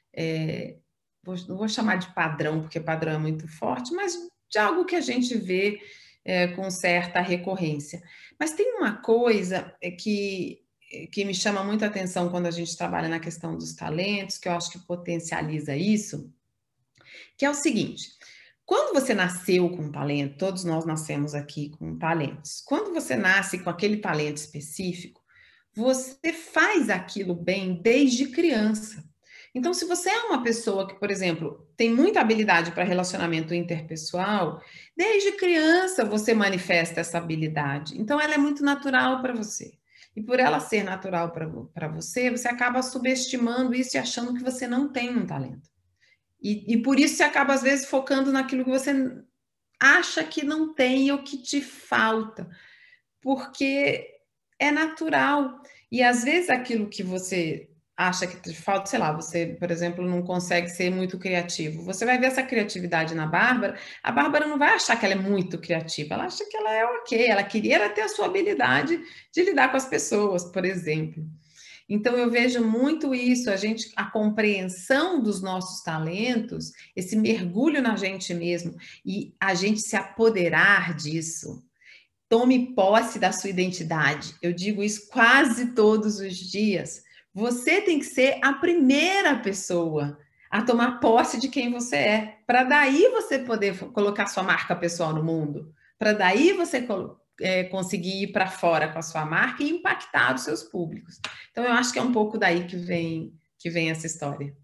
não vou chamar de padrão, porque padrão é muito forte, mas de algo que a gente vê com certa recorrência. Mas tem uma coisa que me chama muita atenção quando a gente trabalha na questão dos talentos, que eu acho que potencializa isso, que é o seguinte: quando você nasceu com talento, todos nós nascemos aqui com talentos, quando você nasce com aquele talento específico, você faz aquilo bem desde criança. Então, se você é uma pessoa que, por exemplo, tem muita habilidade para relacionamento interpessoal, desde criança você manifesta essa habilidade. Então, ela é muito natural para você. E por ela ser natural para você, você acaba subestimando isso e achando que você não tem um talento. E por isso você acaba, às vezes, focando naquilo que você acha que não tem ou que te falta. Porque é natural. E, às vezes, aquilo que você acha que te falta, sei lá, você, por exemplo, não consegue ser muito criativo. Você vai ver essa criatividade na Bárbara, a Bárbara não vai achar que ela é muito criativa, ela acha que ela é ok, ela queria ter a sua habilidade de lidar com as pessoas, por exemplo. Então, eu vejo muito isso, a compreensão dos nossos talentos, esse mergulho na gente mesmo e a gente se apoderar disso. Tome posse da sua identidade. Eu digo isso quase todos os dias. Você tem que ser a primeira pessoa a tomar posse de quem você é, para daí você poder colocar sua marca pessoal no mundo, para daí você conseguir ir para fora com a sua marca e impactar os seus públicos. Então, eu acho que é um pouco daí que vem essa história.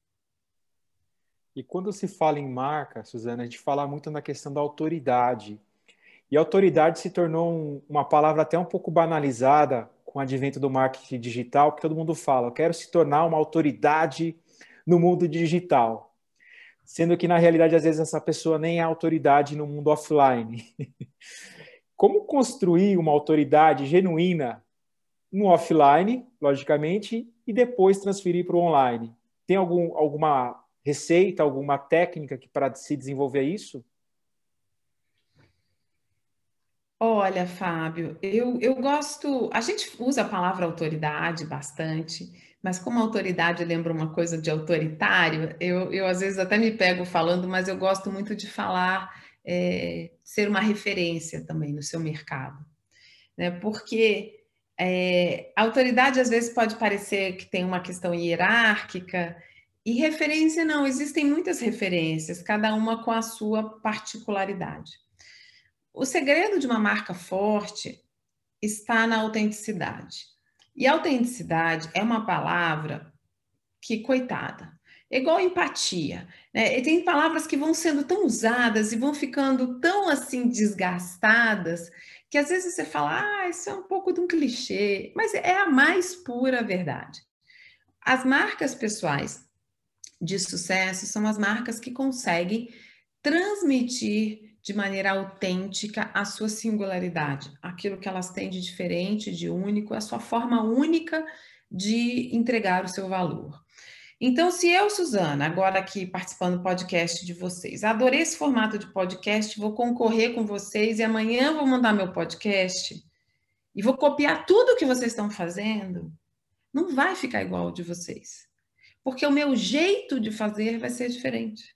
E quando se fala em marca, Suzana, a gente fala muito na questão da autoridade. E a autoridade se tornou uma palavra até um pouco banalizada com o advento do marketing digital, que todo mundo fala, eu quero se tornar uma autoridade no mundo digital. Sendo que, na realidade, às vezes essa pessoa nem é autoridade no mundo offline. Como construir uma autoridade genuína no offline, logicamente, e depois transferir para o online? Tem alguma receita, alguma técnica para se desenvolver isso? Olha, Fábio, eu gosto. A gente usa a palavra autoridade bastante, mas como autoridade lembra uma coisa de autoritário, eu às vezes até me pego falando, mas eu gosto muito de falar, ser uma referência também no seu mercado, né? Porque a autoridade às vezes pode parecer que tem uma questão hierárquica, e referência não, existem muitas referências, cada uma com a sua particularidade. O segredo de uma marca forte está na autenticidade. E autenticidade é uma palavra que, coitada, é igual empatia, né? E tem palavras que vão sendo tão usadas e vão ficando tão assim desgastadas que às vezes você fala, isso é um pouco de um clichê, mas é a mais pura verdade. As marcas pessoais de sucesso são as marcas que conseguem transmitir de maneira autêntica a sua singularidade, aquilo que elas têm de diferente, de único, a sua forma única de entregar o seu valor. Então, se eu, Suzana, agora aqui participando do podcast de vocês, adorei esse formato de podcast, vou concorrer com vocês e amanhã vou mandar meu podcast e vou copiar tudo que vocês estão fazendo, não vai ficar igual ao de vocês, porque o meu jeito de fazer vai ser diferente.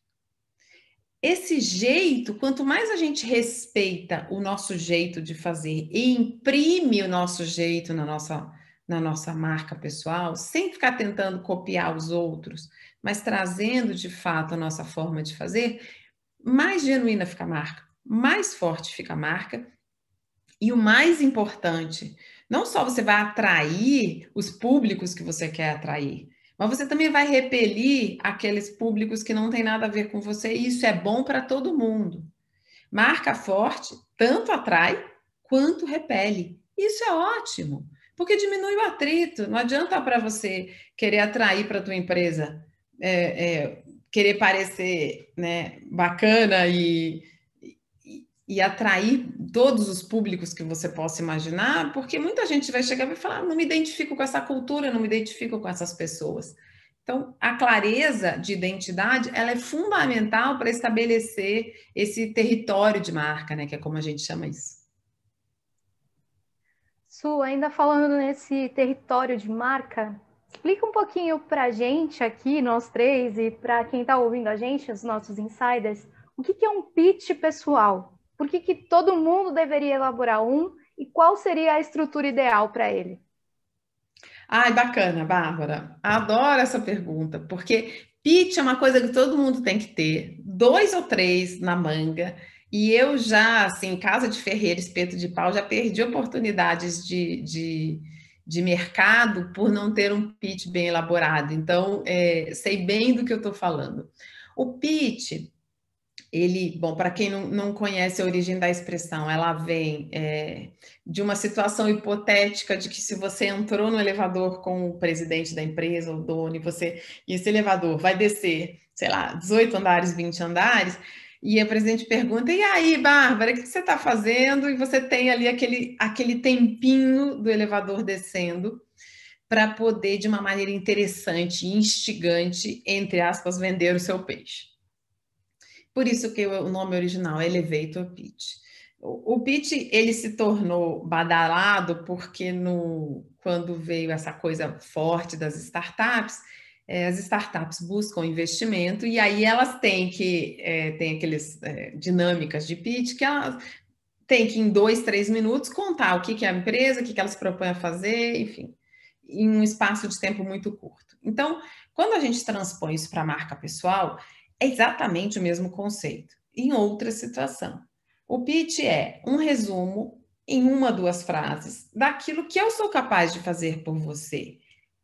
Esse jeito, quanto mais a gente respeita o nosso jeito de fazer e imprime o nosso jeito na nossa marca pessoal, sem ficar tentando copiar os outros, mas trazendo de fato a nossa forma de fazer, mais genuína fica a marca, mais forte fica a marca. E o mais importante, não só você vai atrair os públicos que você quer atrair, mas você também vai repelir aqueles públicos que não tem nada a ver com você, e isso é bom para todo mundo. Marca forte tanto atrai quanto repele. Isso é ótimo, porque diminui o atrito. Não adianta para você querer atrair para a tua empresa, querer parecer, né, bacana e atrair todos os públicos que você possa imaginar, porque muita gente vai chegar e vai falar, não me identifico com essa cultura, não me identifico com essas pessoas. Então, a clareza de identidade, ela é fundamental para estabelecer esse território de marca, né, que é como a gente chama isso. Su, ainda falando nesse território de marca, explica um pouquinho para a gente aqui, nós três, e para quem está ouvindo a gente, os nossos insiders, o que é um pitch pessoal? Por que todo mundo deveria elaborar um e qual seria a estrutura ideal para ele? Ai, bacana, Bárbara. Adoro essa pergunta, porque pitch é uma coisa que todo mundo tem que ter, 2 ou 3 na manga. E eu já, assim, casa de ferreiro, espeto de pau, já perdi oportunidades de mercado por não ter um pitch bem elaborado. Então, sei bem do que eu estou falando. O pitch, bom, para quem não conhece a origem da expressão, ela vem de uma situação hipotética de que se você entrou no elevador com o presidente da empresa, o dono, e esse elevador vai descer, sei lá, 18 andares, 20 andares, e o presidente pergunta, e aí, Bárbara, o que você está fazendo? E você tem ali aquele tempinho do elevador descendo para poder, de uma maneira interessante e instigante, entre aspas, vender o seu peixe. Por isso que o nome original é Elevator Pitch. O pitch, ele se tornou badalado porque quando veio essa coisa forte das startups, as startups buscam investimento e aí elas têm que, tem aqueles dinâmicas de pitch que elas têm que em 2, 3 minutos contar o que é a empresa, o que ela se propõe a fazer, enfim, em um espaço de tempo muito curto. Então, quando a gente transpõe isso para a marca pessoal, é exatamente o mesmo conceito, em outra situação. O pitch é um resumo em 1, 2 frases daquilo que eu sou capaz de fazer por você,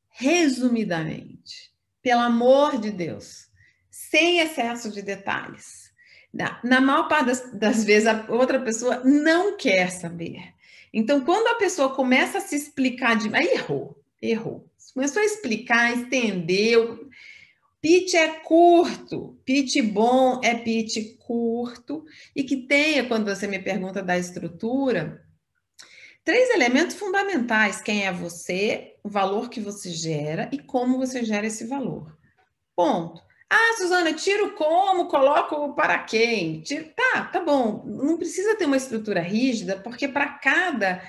resumidamente, pelo amor de Deus, sem excesso de detalhes. Na maior parte das vezes, a outra pessoa não quer saber. Então, quando a pessoa começa a se explicar, aí errou. Começou a explicar, estendeu. Pitch é curto, pitch bom é pitch curto e que tenha, quando você me pergunta da estrutura, 3 elementos fundamentais: quem é você, o valor que você gera e como você gera esse valor. Ponto. Ah, Suzana, tiro como, coloco para quem? Tiro... Tá bom. Não precisa ter uma estrutura rígida, porque para cada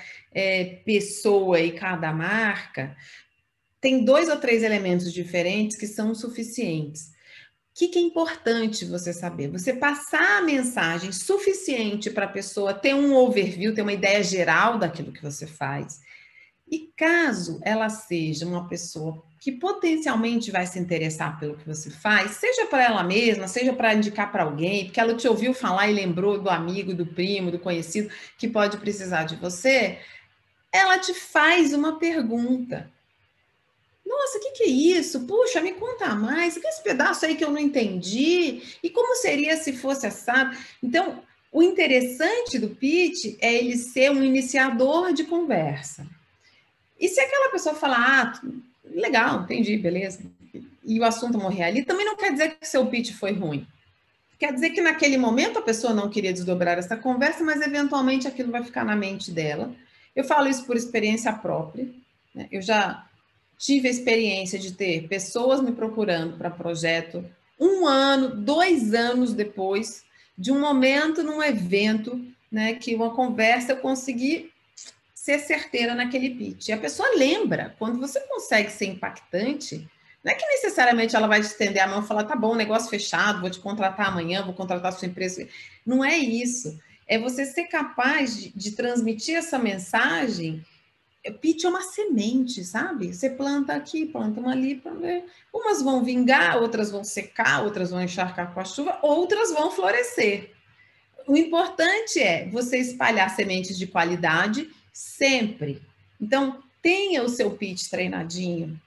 pessoa e cada marca tem 2 ou 3 elementos diferentes que são suficientes. O que é importante você saber? Você passar a mensagem suficiente para a pessoa ter um overview, ter uma ideia geral daquilo que você faz. E caso ela seja uma pessoa que potencialmente vai se interessar pelo que você faz, seja para ela mesma, seja para indicar para alguém, porque ela te ouviu falar e lembrou do amigo, do primo, do conhecido que pode precisar de você, ela te faz uma pergunta. Nossa, o que é isso? Puxa, me conta mais. O que é esse pedaço aí que eu não entendi? E como seria se fosse assado? Então, o interessante do pitch é ele ser um iniciador de conversa. E se aquela pessoa falar, legal, entendi, beleza, e o assunto morrer ali, também não quer dizer que seu pitch foi ruim. Quer dizer que naquele momento a pessoa não queria desdobrar essa conversa, mas eventualmente aquilo vai ficar na mente dela. Eu falo isso por experiência própria, né? Eu já tive a experiência de ter pessoas me procurando para projeto 1 ano, 2 anos depois de um momento num evento, né, que uma conversa eu consegui ser certeira naquele pitch. E a pessoa lembra, quando você consegue ser impactante, não é que necessariamente ela vai te estender a mão e falar, tá bom, negócio fechado, vou te contratar amanhã, vou contratar a sua empresa. Não é isso. É você ser capaz de transmitir essa mensagem. Pitch é uma semente, sabe? Você planta aqui, planta uma ali, umas vão vingar, outras vão secar, outras vão encharcar com a chuva, outras vão florescer. O importante é você espalhar sementes de qualidade sempre. Então, tenha o seu pitch treinadinho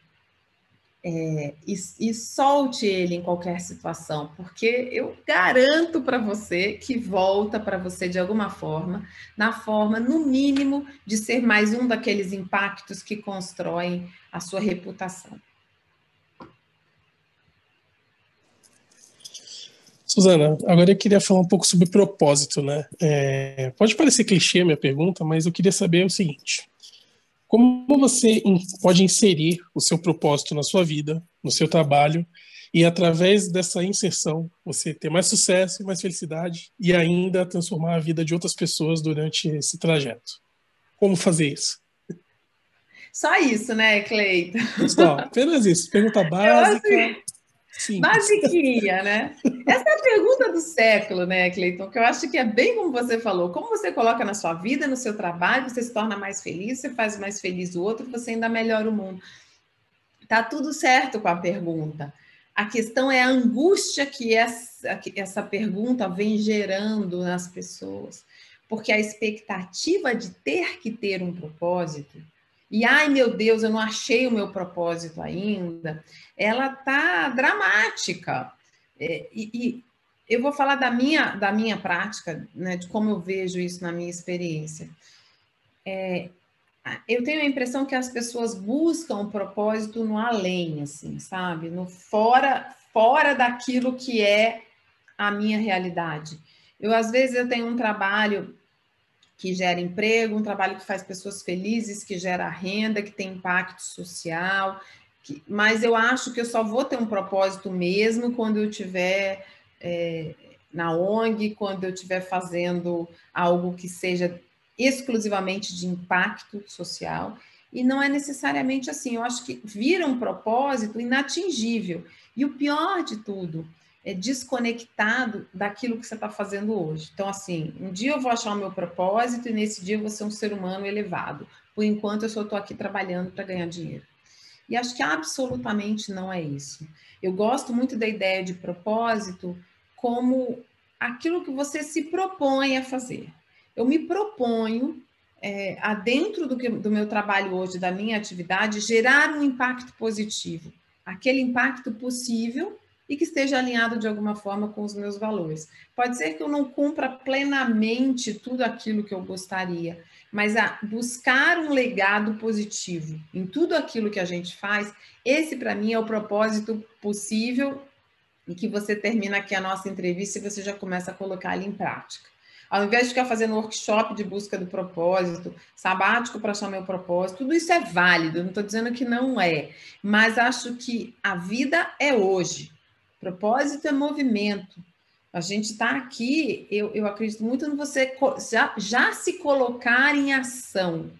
e solte ele em qualquer situação, porque eu garanto para você que volta para você de alguma forma, na forma, no mínimo, de ser mais um daqueles impactos que constroem a sua reputação. Suzana, agora eu queria falar um pouco sobre propósito, né? Pode parecer clichê a minha pergunta, mas eu queria saber o seguinte: como você pode inserir o seu propósito na sua vida, no seu trabalho, e através dessa inserção você ter mais sucesso e mais felicidade e ainda transformar a vida de outras pessoas durante esse trajeto? Como fazer isso? Só isso, né, Cleiton? Só, apenas isso. Pergunta básica. Basiquinha, né? Essa é a pergunta do século, né, Cleiton? Que eu acho que é bem como você falou. Como você coloca na sua vida, no seu trabalho, você se torna mais feliz, você faz mais feliz o outro, você ainda melhora o mundo. Tá tudo certo com a pergunta. A questão é a angústia que essa pergunta vem gerando nas pessoas. Porque a expectativa de ter que ter um propósito, e ai meu Deus, eu não achei o meu propósito ainda, ela tá dramática. E eu vou falar da minha prática, né, de como eu vejo isso na minha experiência. Eu tenho a impressão que as pessoas buscam um propósito no além, assim, sabe? No fora daquilo que é a minha realidade. Às vezes, eu tenho um trabalho que gera emprego, um trabalho que faz pessoas felizes, que gera renda, que tem impacto social, mas eu acho que eu só vou ter um propósito mesmo quando eu tiver na ONG, quando eu estiver fazendo algo que seja exclusivamente de impacto social. E não é necessariamente assim. Eu acho que vira um propósito inatingível. E o pior de tudo é desconectado daquilo que você está fazendo hoje. Então, assim, um dia eu vou achar o meu propósito e nesse dia eu vou ser um ser humano elevado. Por enquanto, eu só estou aqui trabalhando para ganhar dinheiro. E acho que absolutamente não é isso. Eu gosto muito da ideia de propósito como aquilo que você se propõe a fazer. Eu me proponho, dentro do meu trabalho hoje, da minha atividade, gerar um impacto positivo. Aquele impacto possível e que esteja alinhado de alguma forma com os meus valores. Pode ser que eu não cumpra plenamente tudo aquilo que eu gostaria, mas a buscar um legado positivo em tudo aquilo que a gente faz, esse para mim é o propósito possível e que você termina aqui a nossa entrevista e você já começa a colocar ali em prática. Ao invés de ficar fazendo workshop de busca do propósito, sabático para achar meu propósito, tudo isso é válido, não estou dizendo que não é, mas acho que a vida é hoje. Propósito é movimento. A gente está aqui, eu acredito muito em você já se colocar em ação.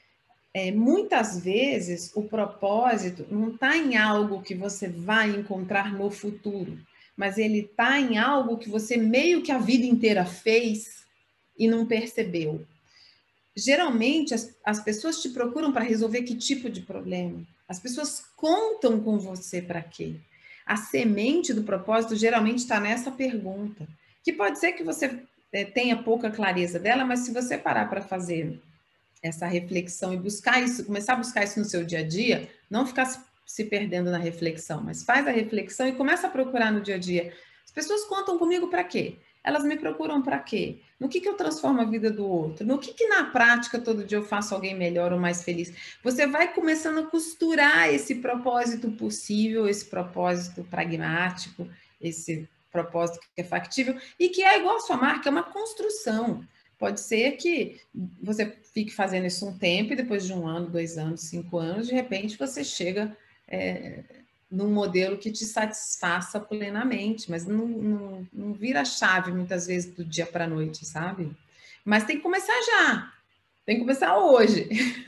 Muitas vezes o propósito não está em algo que você vai encontrar no futuro, mas ele está em algo que você meio que a vida inteira fez e não percebeu. Geralmente as pessoas te procuram para resolver que tipo de problema? As pessoas contam com você para quê? A semente do propósito geralmente está nessa pergunta, que pode ser que você tenha pouca clareza dela, mas se você parar para fazer essa reflexão e buscar isso, começar a buscar isso no seu dia a dia, não ficar se perdendo na reflexão, mas faz a reflexão e começa a procurar no dia a dia. As pessoas contam comigo para quê? Elas me procuram para quê? No que eu transformo a vida do outro? No que na prática todo dia eu faço alguém melhor ou mais feliz? Você vai começando a costurar esse propósito possível, esse propósito pragmático, esse propósito que é factível e que é igual a sua marca, é uma construção. Pode ser que você fique fazendo isso um tempo e depois de 1 ano, 2 anos, 5 anos, de repente você chega num modelo que te satisfaça plenamente, mas não vira chave muitas vezes do dia para a noite, sabe? Mas tem que começar já, tem que começar hoje.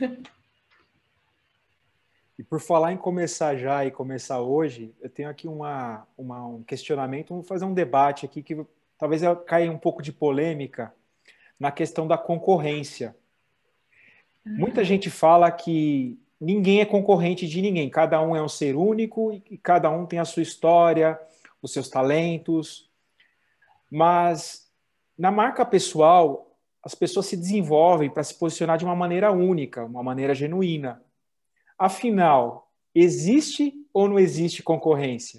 E por falar em começar já e começar hoje, eu tenho aqui um questionamento, vamos fazer um debate aqui que talvez caia um pouco de polêmica na questão da concorrência. Muita gente fala que ninguém é concorrente de ninguém, cada um é um ser único e cada um tem a sua história, os seus talentos, mas na marca pessoal, as pessoas se desenvolvem para se posicionar de uma maneira única, uma maneira genuína. Afinal, existe ou não existe concorrência?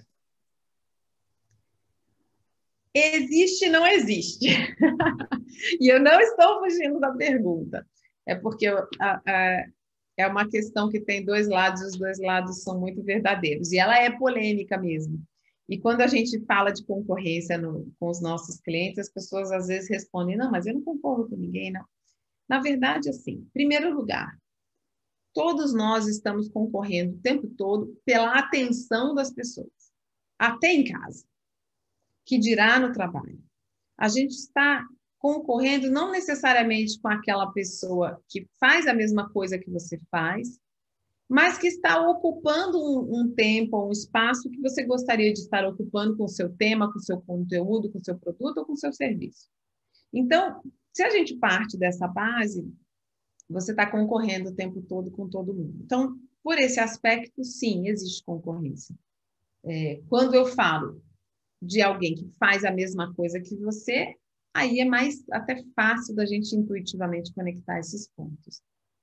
Existe e não existe. E eu não estou fugindo da pergunta. É porque é uma questão que tem 2 lados, e os 2 lados são muito verdadeiros. E ela é polêmica mesmo. E quando a gente fala de concorrência com os nossos clientes, as pessoas às vezes respondem, não, mas eu não concorro com ninguém, não. Na verdade, assim, em primeiro lugar, todos nós estamos concorrendo o tempo todo pela atenção das pessoas, até em casa, que dirá no trabalho. A gente está concorrendo não necessariamente com aquela pessoa que faz a mesma coisa que você faz, mas que está ocupando um tempo, um espaço que você gostaria de estar ocupando com o seu tema, com o seu conteúdo, com o seu produto ou com o seu serviço. Então, se a gente parte dessa base, você está concorrendo o tempo todo com todo mundo. Então, por esse aspecto, sim, existe concorrência. Quando eu falo de alguém que faz a mesma coisa que você, aí é mais até fácil da gente intuitivamente conectar esses pontos.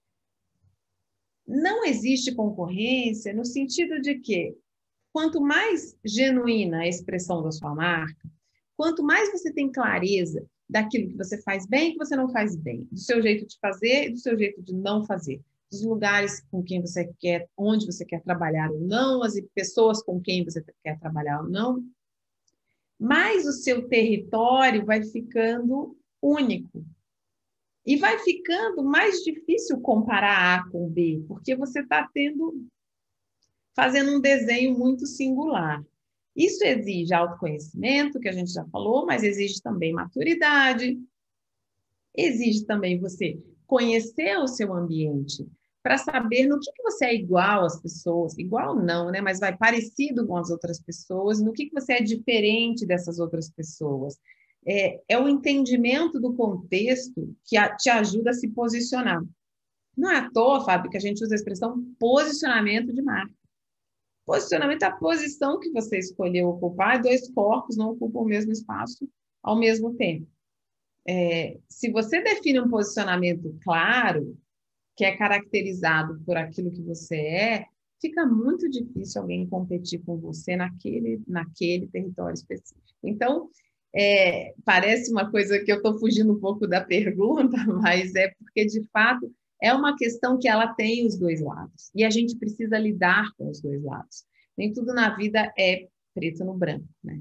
Não existe concorrência no sentido de que quanto mais genuína a expressão da sua marca, quanto mais você tem clareza daquilo que você faz bem e que você não faz bem, do seu jeito de fazer e do seu jeito de não fazer, dos lugares com quem você quer, onde você quer trabalhar ou não, as pessoas com quem você quer trabalhar ou não, mais o seu território vai ficando único. E vai ficando mais difícil comparar A com B, porque você está fazendo um desenho muito singular. Isso exige autoconhecimento, que a gente já falou, mas exige também maturidade, exige também você conhecer o seu ambiente, para saber no que você é igual às pessoas, igual não, né? Mas vai parecido com as outras pessoas, no que você é diferente dessas outras pessoas. É o entendimento do contexto que te ajuda a se posicionar. Não é à toa, Fábio, que a gente usa a expressão posicionamento de marca. Posicionamento é a posição que você escolheu ocupar, e dois corpos não ocupam o mesmo espaço ao mesmo tempo. Se você define um posicionamento claro, que é caracterizado por aquilo que você fica muito difícil alguém competir com você naquele território específico. Então, parece uma coisa que eu estou fugindo um pouco da pergunta, mas é porque, de fato, é uma questão que ela tem os dois lados. E a gente precisa lidar com os dois lados. Nem tudo na vida é preto no branco, né?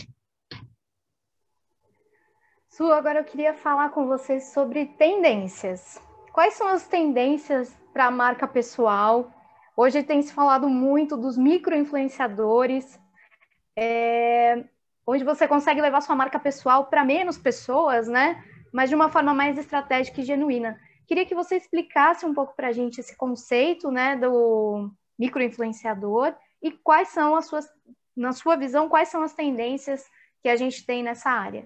Su, agora eu queria falar com vocês sobre tendências. Quais são as tendências para a marca pessoal? Hoje tem se falado muito dos micro-influenciadores, onde você consegue levar sua marca pessoal para menos pessoas, né? Mas de uma forma mais estratégica e genuína. Queria que você explicasse um pouco para a gente esse conceito, né, do micro-influenciador e quais são na sua visão, quais são as tendências que a gente tem nessa área.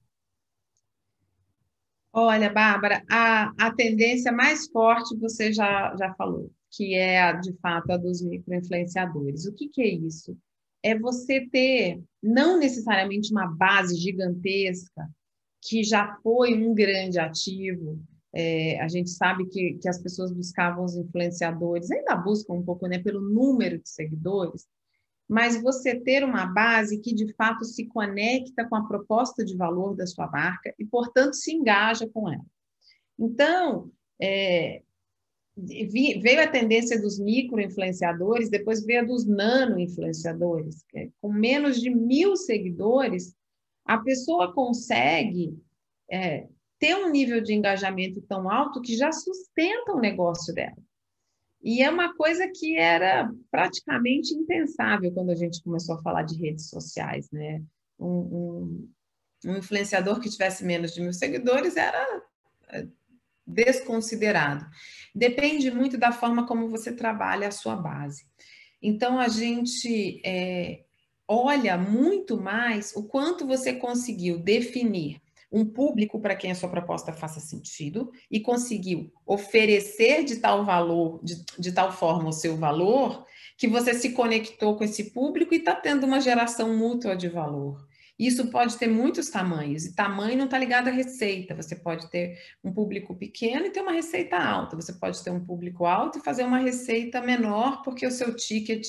Olha, Bárbara, a tendência mais forte você já falou, que é, de fato, a dos micro-influenciadores. O que é isso? É você ter, não necessariamente uma base gigantesca, que já foi um grande ativo. A gente sabe que as pessoas buscavam os influenciadores, ainda buscam um pouco, né, pelo número de seguidores, mas você ter uma base que, de fato, se conecta com a proposta de valor da sua marca e, portanto, se engaja com ela. Então, veio a tendência dos micro-influenciadores, depois veio a dos nano-influenciadores. Com menos de 1.000 seguidores, a pessoa consegue ter um nível de engajamento tão alto que já sustenta o negócio dela. E é uma coisa que era praticamente impensável quando a gente começou a falar de redes sociais, né? Um influenciador que tivesse menos de 1.000 seguidores era desconsiderado. Depende muito da forma como você trabalha a sua base. Então, a gente olha muito mais o quanto você conseguiu definir um público para quem a sua proposta faça sentido e conseguiu oferecer de tal valor, de tal forma o seu valor, que você se conectou com esse público e está tendo uma geração mútua de valor. Isso pode ter muitos tamanhos, e tamanho não está ligado à receita. Você pode ter um público pequeno e ter uma receita alta. Você pode ter um público alto e fazer uma receita menor, porque o seu ticket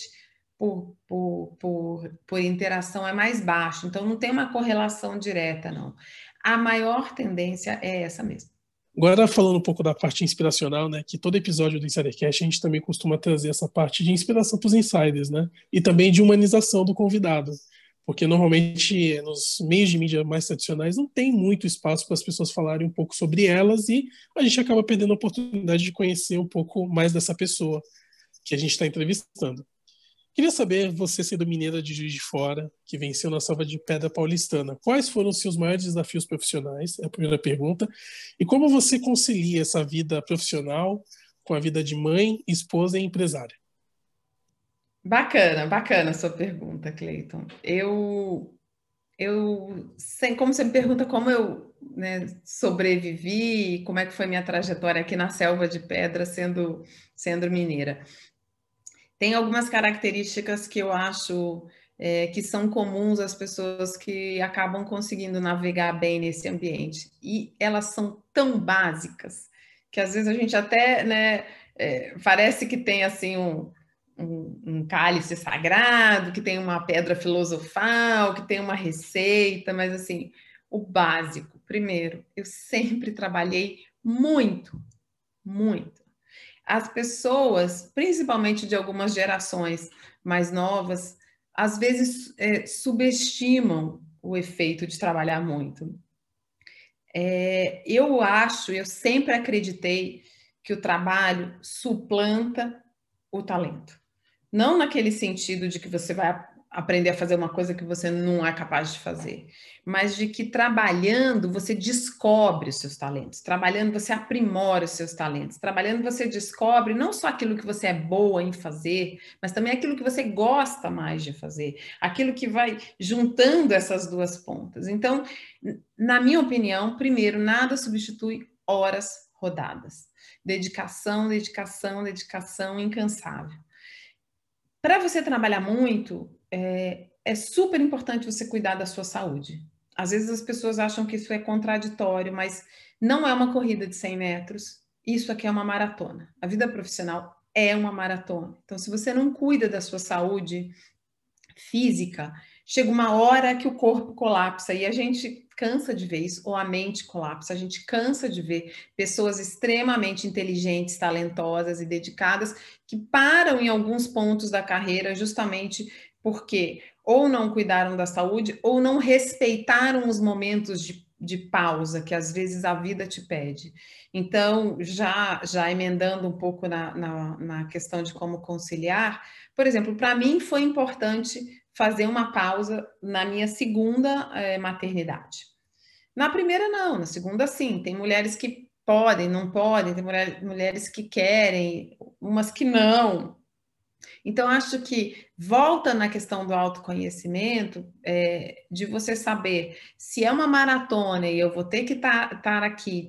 por interação é mais baixo. Então, não tem uma correlação direta, não. A maior tendência é essa mesmo. Agora, falando um pouco da parte inspiracional, né, que todo episódio do Insidercast a gente também costuma trazer essa parte de inspiração para os insiders, né, e também de humanização do convidado, porque normalmente nos meios de mídia mais tradicionais não tem muito espaço para as pessoas falarem um pouco sobre elas e a gente acaba perdendo a oportunidade de conhecer um pouco mais dessa pessoa que a gente está entrevistando. Queria saber, você sendo mineira de Juiz de Fora, que venceu na Selva de Pedra Paulistana, quais foram os seus maiores desafios profissionais? É a primeira pergunta. E como você concilia essa vida profissional com a vida de mãe, esposa e empresária? Bacana a sua pergunta, Cleiton. Como você me pergunta como eu, né, sobrevivi, como é que foi minha trajetória aqui na Selva de Pedra sendo mineira. Tem algumas características que eu acho que são comuns às pessoas que acabam conseguindo navegar bem nesse ambiente. E elas são tão básicas que às vezes a gente até, né, parece que tem assim um cálice sagrado, que tem uma pedra filosofal, que tem uma receita, mas assim, o básico. Primeiro, eu sempre trabalhei muito. As pessoas, principalmente de algumas gerações mais novas, às vezes subestimam o efeito de trabalhar muito. Eu sempre acreditei que o trabalho suplanta o talento. Não naquele sentido de que você vai aprender a fazer uma coisa que você não é capaz de fazer, mas de que trabalhando você descobre os seus talentos, trabalhando você aprimora os seus talentos, trabalhando você descobre não só aquilo que você é boa em fazer, mas também aquilo que você gosta mais de fazer, aquilo que vai juntando essas duas pontas. Então, na minha opinião, primeiro, nada substitui horas rodadas. Dedicação, dedicação, dedicação incansável. Para você trabalhar muito, é super importante você cuidar da sua saúde. Às vezes as pessoas acham que isso é contraditório, mas não é uma corrida de 100 metros. Isso aqui é uma maratona. A vida profissional é uma maratona. Então, se você não cuida da sua saúde física, chega uma hora que o corpo colapsa e a gente cansa de ver isso, ou a mente colapsa, a gente cansa de ver pessoas extremamente inteligentes, talentosas e dedicadas que param em alguns pontos da carreira justamente porque ou não cuidaram da saúde ou não respeitaram os momentos de pausa que às vezes a vida te pede. Então, já emendando um pouco na questão de como conciliar, por exemplo, para mim foi importante fazer uma pausa na minha segunda maternidade. Na primeira, não. Na segunda, sim. Tem mulheres que podem, não podem. Tem mulheres que querem, umas que não. Então, acho que volta na questão do autoconhecimento, de você saber se é uma maratona e eu vou ter que estar aqui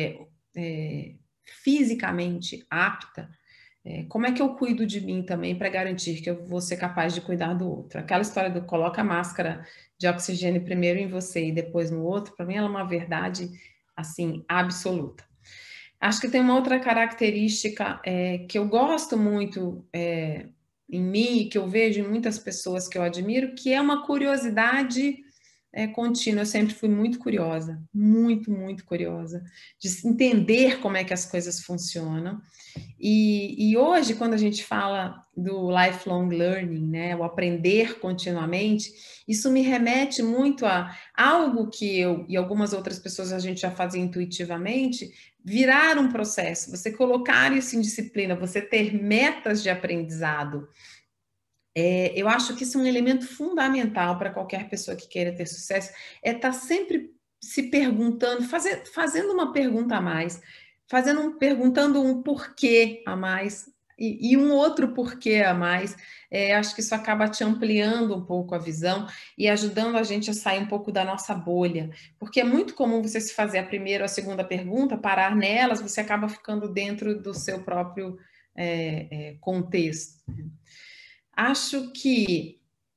fisicamente apta, como é que eu cuido de mim também para garantir que eu vou ser capaz de cuidar do outro? Aquela história do coloca a máscara de oxigênio primeiro em você e depois no outro, para mim ela é uma verdade, assim, absoluta. Acho que tem uma outra característica que eu gosto muito em mim, que eu vejo em muitas pessoas que eu admiro, que é uma curiosidade contínua. Eu sempre fui muito curiosa, muito, muito curiosa, de entender como é que as coisas funcionam. E hoje, quando a gente fala do lifelong learning, né, o aprender continuamente, isso me remete muito a algo que eu e algumas outras pessoas a gente já fazia intuitivamente, virar um processo, você colocar isso em disciplina, você ter metas de aprendizado. Eu acho que isso é um elemento fundamental para qualquer pessoa que queira ter sucesso, estar sempre se perguntando, fazendo uma pergunta a mais, perguntando um porquê a mais e um outro porquê a mais. Acho que isso acaba te ampliando um pouco a visão e ajudando a gente a sair um pouco da nossa bolha, porque é muito comum você se fazer a primeira ou a segunda pergunta, parar nelas, você acaba ficando dentro do seu próprio contexto. Acho que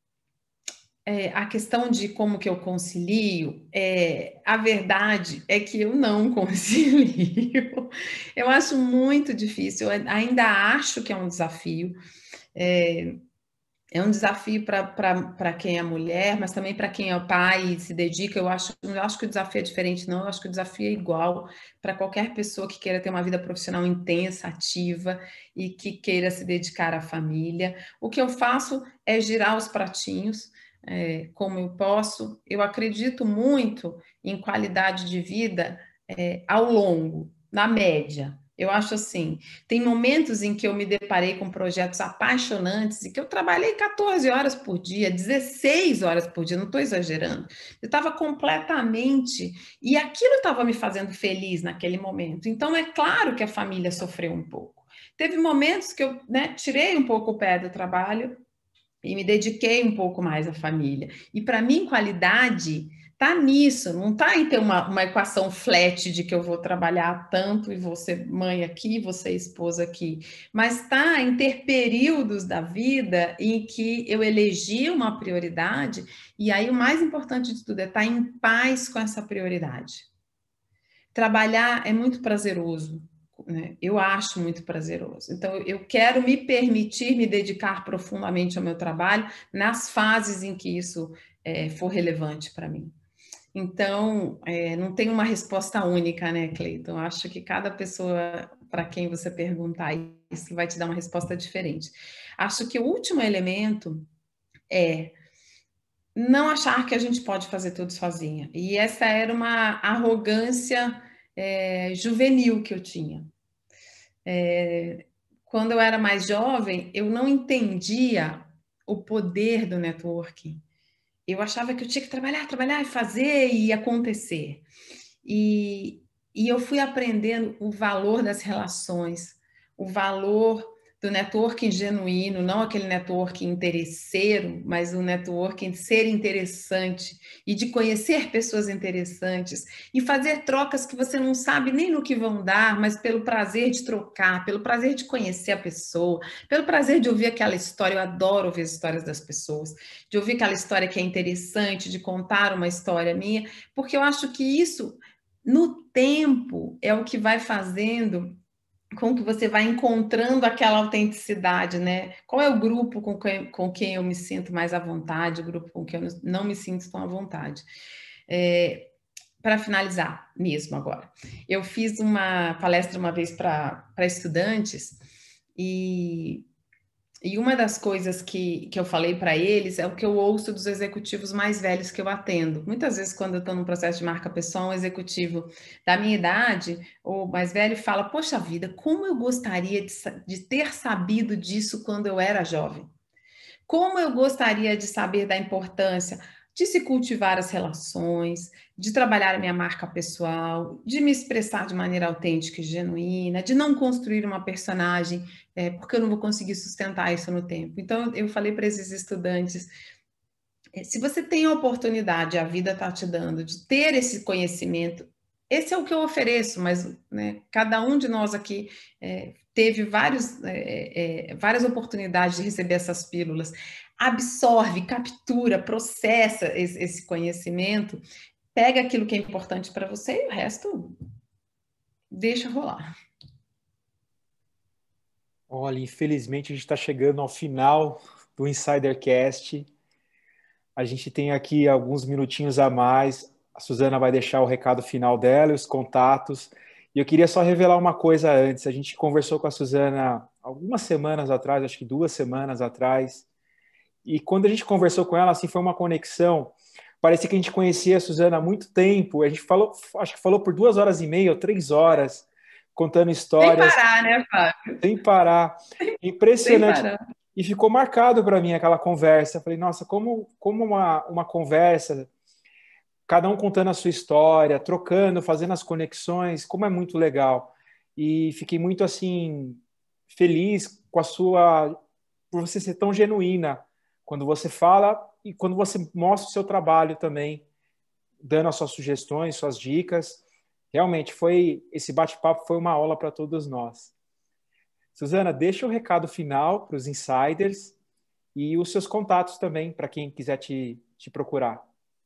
a questão de como que eu concilio, a verdade é que eu não concilio. Eu acho muito difícil, eu ainda acho que é um desafio. É um desafio para quem é mulher, mas também para quem é pai e se dedica. Eu acho que o desafio é diferente, não. Eu acho que o desafio é igual para qualquer pessoa que queira ter uma vida profissional intensa, ativa e que queira se dedicar à família. O que eu faço é girar os pratinhos, como eu posso. Eu acredito muito em qualidade de vida ao longo, na média. Eu acho assim, tem momentos em que eu me deparei com projetos apaixonantes e que eu trabalhei 14 horas por dia, 16 horas por dia, não estou exagerando. Eu estava completamente... E aquilo estava me fazendo feliz naquele momento. Então, é claro que a família sofreu um pouco. Teve momentos que eu tirei um pouco o pé do trabalho e me dediquei um pouco mais à família. E para mim, qualidade... Tá nisso, não tá em ter uma equação flat de que eu vou trabalhar tanto e vou ser mãe aqui, vou ser esposa aqui, mas tá em ter períodos da vida em que eu elegi uma prioridade e aí o mais importante de tudo é estar em paz com essa prioridade. Trabalhar é muito prazeroso, né? Eu acho muito prazeroso. Então, eu quero me permitir me dedicar profundamente ao meu trabalho nas fases em que isso for relevante para mim. Então, não tem uma resposta única, né, Cleiton? Acho que cada pessoa, para quem você perguntar isso, vai te dar uma resposta diferente. Acho que o último elemento é não achar que a gente pode fazer tudo sozinha. E essa era uma arrogância juvenil que eu tinha. Quando eu era mais jovem, eu não entendia o poder do networking. Eu achava que eu tinha que trabalhar, trabalhar e fazer e acontecer. E eu fui aprendendo o valor das relações, o valor do networking genuíno, não aquele networking interesseiro, mas o networking de ser interessante e de conhecer pessoas interessantes e fazer trocas que você não sabe nem no que vão dar, mas pelo prazer de trocar, pelo prazer de conhecer a pessoa, pelo prazer de ouvir aquela história. Eu adoro ouvir as histórias das pessoas, de ouvir aquela história que é interessante, de contar uma história minha, porque eu acho que isso, no tempo, é o que vai fazendo com que você vai encontrando aquela autenticidade, né? Qual é o grupo com quem eu me sinto mais à vontade, o grupo com quem eu não me sinto tão à vontade. Para finalizar mesmo agora, eu fiz uma palestra uma vez para estudantes e uma das coisas que eu falei para eles é o que eu ouço dos executivos mais velhos que eu atendo. Muitas vezes, quando eu estou num processo de marca pessoal, um executivo da minha idade ou mais velho fala: poxa vida, como eu gostaria de ter sabido disso quando eu era jovem. Como eu gostaria de saber da importância de se cultivar as relações, de trabalhar a minha marca pessoal, de me expressar de maneira autêntica e genuína, de não construir uma personagem, porque eu não vou conseguir sustentar isso no tempo. Então, eu falei para esses estudantes, se você tem a oportunidade, a vida está te dando, de ter esse conhecimento, esse é o que eu ofereço, mas né, cada um de nós aqui teve várias oportunidades de receber essas pílulas. Absorve, captura, processa esse conhecimento, pega aquilo que é importante para você e o resto deixa rolar. Olha, infelizmente a gente está chegando ao final do Insidercast. A gente tem aqui alguns minutinhos a mais. A Suzana vai deixar o recado final dela e os contatos. E eu queria só revelar uma coisa antes. A gente conversou com a Suzana algumas semanas atrás, acho que 2 semanas atrás. E quando a gente conversou com ela, assim, foi uma conexão. Parecia que a gente conhecia a Suzana há muito tempo. A gente falou, acho que falou por 2h30 ou 3 horas, contando histórias. Sem parar, né, Fábio? Sem parar. Impressionante. Sem parar. E ficou marcado para mim aquela conversa. Falei, nossa, como uma conversa, cada um contando a sua história, trocando, fazendo as conexões, como é muito legal. E fiquei muito, assim, feliz com por você ser tão genuína quando você fala e quando você mostra o seu trabalho também, dando as suas sugestões, suas dicas. Realmente, esse bate-papo foi uma aula para todos nós. Suzana, deixa o recado final para os insiders e os seus contatos também, para quem quiser te procurar.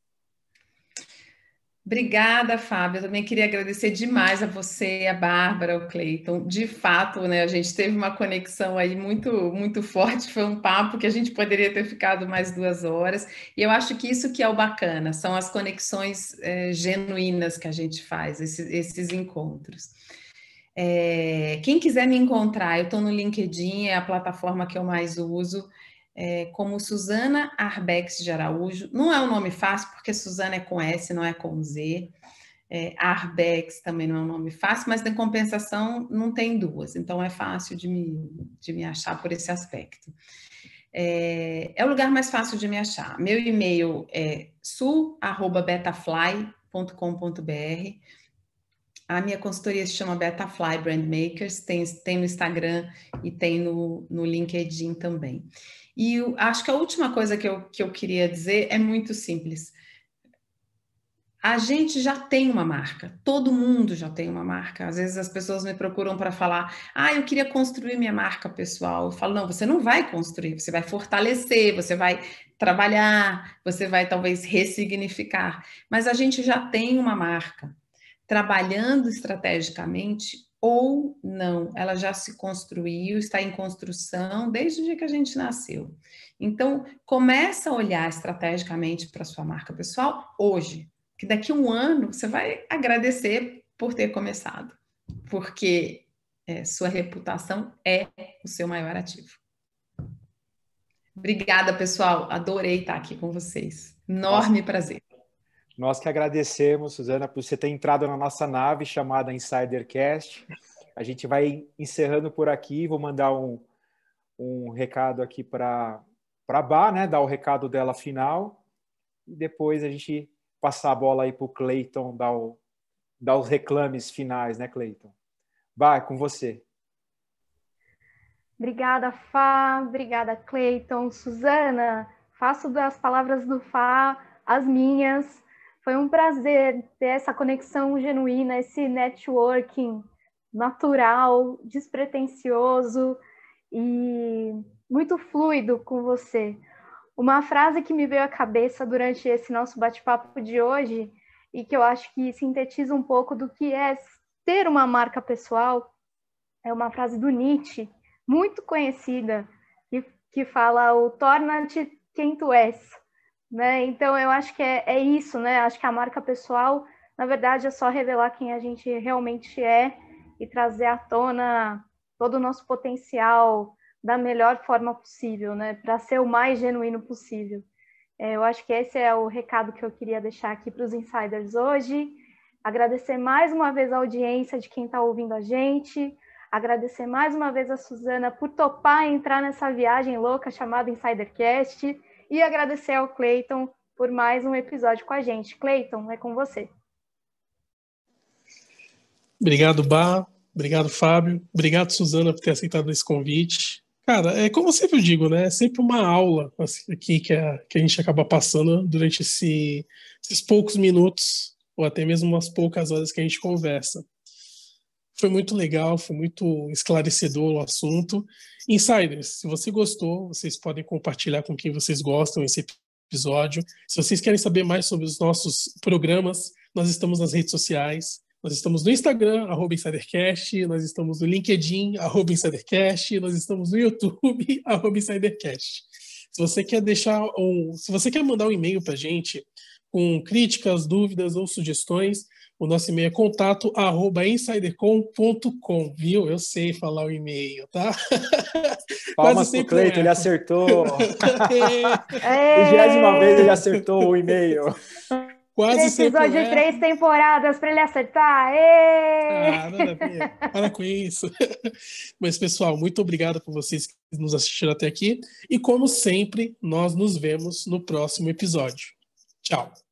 Obrigada, Fábio. Eu também queria agradecer demais a você, a Bárbara, o Cleiton. De fato, né, a gente teve uma conexão aí muito, muito forte. Foi um papo que a gente poderia ter ficado mais 2 horas. E eu acho que isso que é o bacana, são as conexões genuínas que a gente faz, esses encontros. Quem quiser me encontrar, eu estou no LinkedIn, é a plataforma que eu mais uso, como Suzana Arbex de Araújo. Não é um nome fácil, porque Suzana é com S, não é com Z. Arbex também não é um nome fácil, mas em compensação não tem 2, então é fácil de me achar por esse aspecto. É o lugar mais fácil de me achar. Meu e-mail é su@betafly.com.br. A minha consultoria se chama Betafly Brand Makers, tem no Instagram e tem no LinkedIn também. E acho que a última coisa que eu queria dizer é muito simples. A gente já tem uma marca, todo mundo já tem uma marca. Às vezes as pessoas me procuram para falar, eu queria construir minha marca pessoal. Eu falo, não, você não vai construir, você vai fortalecer, você vai trabalhar, você vai talvez ressignificar. Mas a gente já tem uma marca. Trabalhando estrategicamente ou não, ela já se construiu, está em construção desde o dia que a gente nasceu. Então, começa a olhar estrategicamente para a sua marca pessoal hoje, que daqui a 1 ano você vai agradecer por ter começado, porque sua reputação é o seu maior ativo. Obrigada, pessoal. Adorei estar aqui com vocês. Enorme prazer. Nós que agradecemos, Suzana, por você ter entrado na nossa nave chamada Insidercast. A gente vai encerrando por aqui. Vou mandar um recado aqui para a Bá, né, dar o recado dela final, e depois a gente passar a bola aí para o Cleiton dar os reclames finais, né, Cleiton? Bá, é com você. Obrigada, Fá. Obrigada, Cleiton. Suzana, faço das palavras do Fá as minhas. Foi um prazer ter essa conexão genuína, esse networking natural, despretensioso e muito fluido com você. Uma frase que me veio à cabeça durante esse nosso bate-papo de hoje e que eu acho que sintetiza um pouco do que é ter uma marca pessoal é uma frase do Nietzsche, muito conhecida, que fala o torna-te quem tu és. Né? Então, eu acho que é isso, né? Acho que a marca pessoal, na verdade, é só revelar quem a gente realmente é e trazer à tona todo o nosso potencial da melhor forma possível, né? Para ser o mais genuíno possível. Eu acho que esse é o recado que eu queria deixar aqui para os insiders hoje. Agradecer mais uma vez a audiência de quem está ouvindo a gente. Agradecer mais uma vez a Suzana por topar entrar nessa viagem louca chamada Insidercast. E agradecer ao Cleiton por mais um episódio com a gente. Cleiton, é com você. Obrigado, Bá. Obrigado, Fábio. Obrigado, Suzana, por ter aceitado esse convite. Cara, como eu sempre digo, né? É sempre uma aula aqui que a gente acaba passando durante esses poucos minutos, ou até mesmo umas poucas horas que a gente conversa. Foi muito legal, foi muito esclarecedor o assunto. Insiders, se você gostou, vocês podem compartilhar com quem vocês gostam esse episódio. Se vocês querem saber mais sobre os nossos programas, nós estamos nas redes sociais. Nós estamos no Instagram, @InsiderCast, nós estamos no LinkedIn, @InsiderCast, nós estamos no YouTube, @InsiderCast. Se você quer mandar um e-mail para a gente com críticas, dúvidas ou sugestões, o nosso e-mail é contato@insidercom.com, viu? Eu sei falar o e-mail, tá? Palmas pro Cleiton, ele acertou. 20ª vez ele acertou o e-mail. Quase sempre episódio de 3 temporadas para ele acertar. Nada a ver. Para com isso. Mas, pessoal, muito obrigado por vocês que nos assistiram até aqui. E, como sempre, nós nos vemos no próximo episódio. Tchau.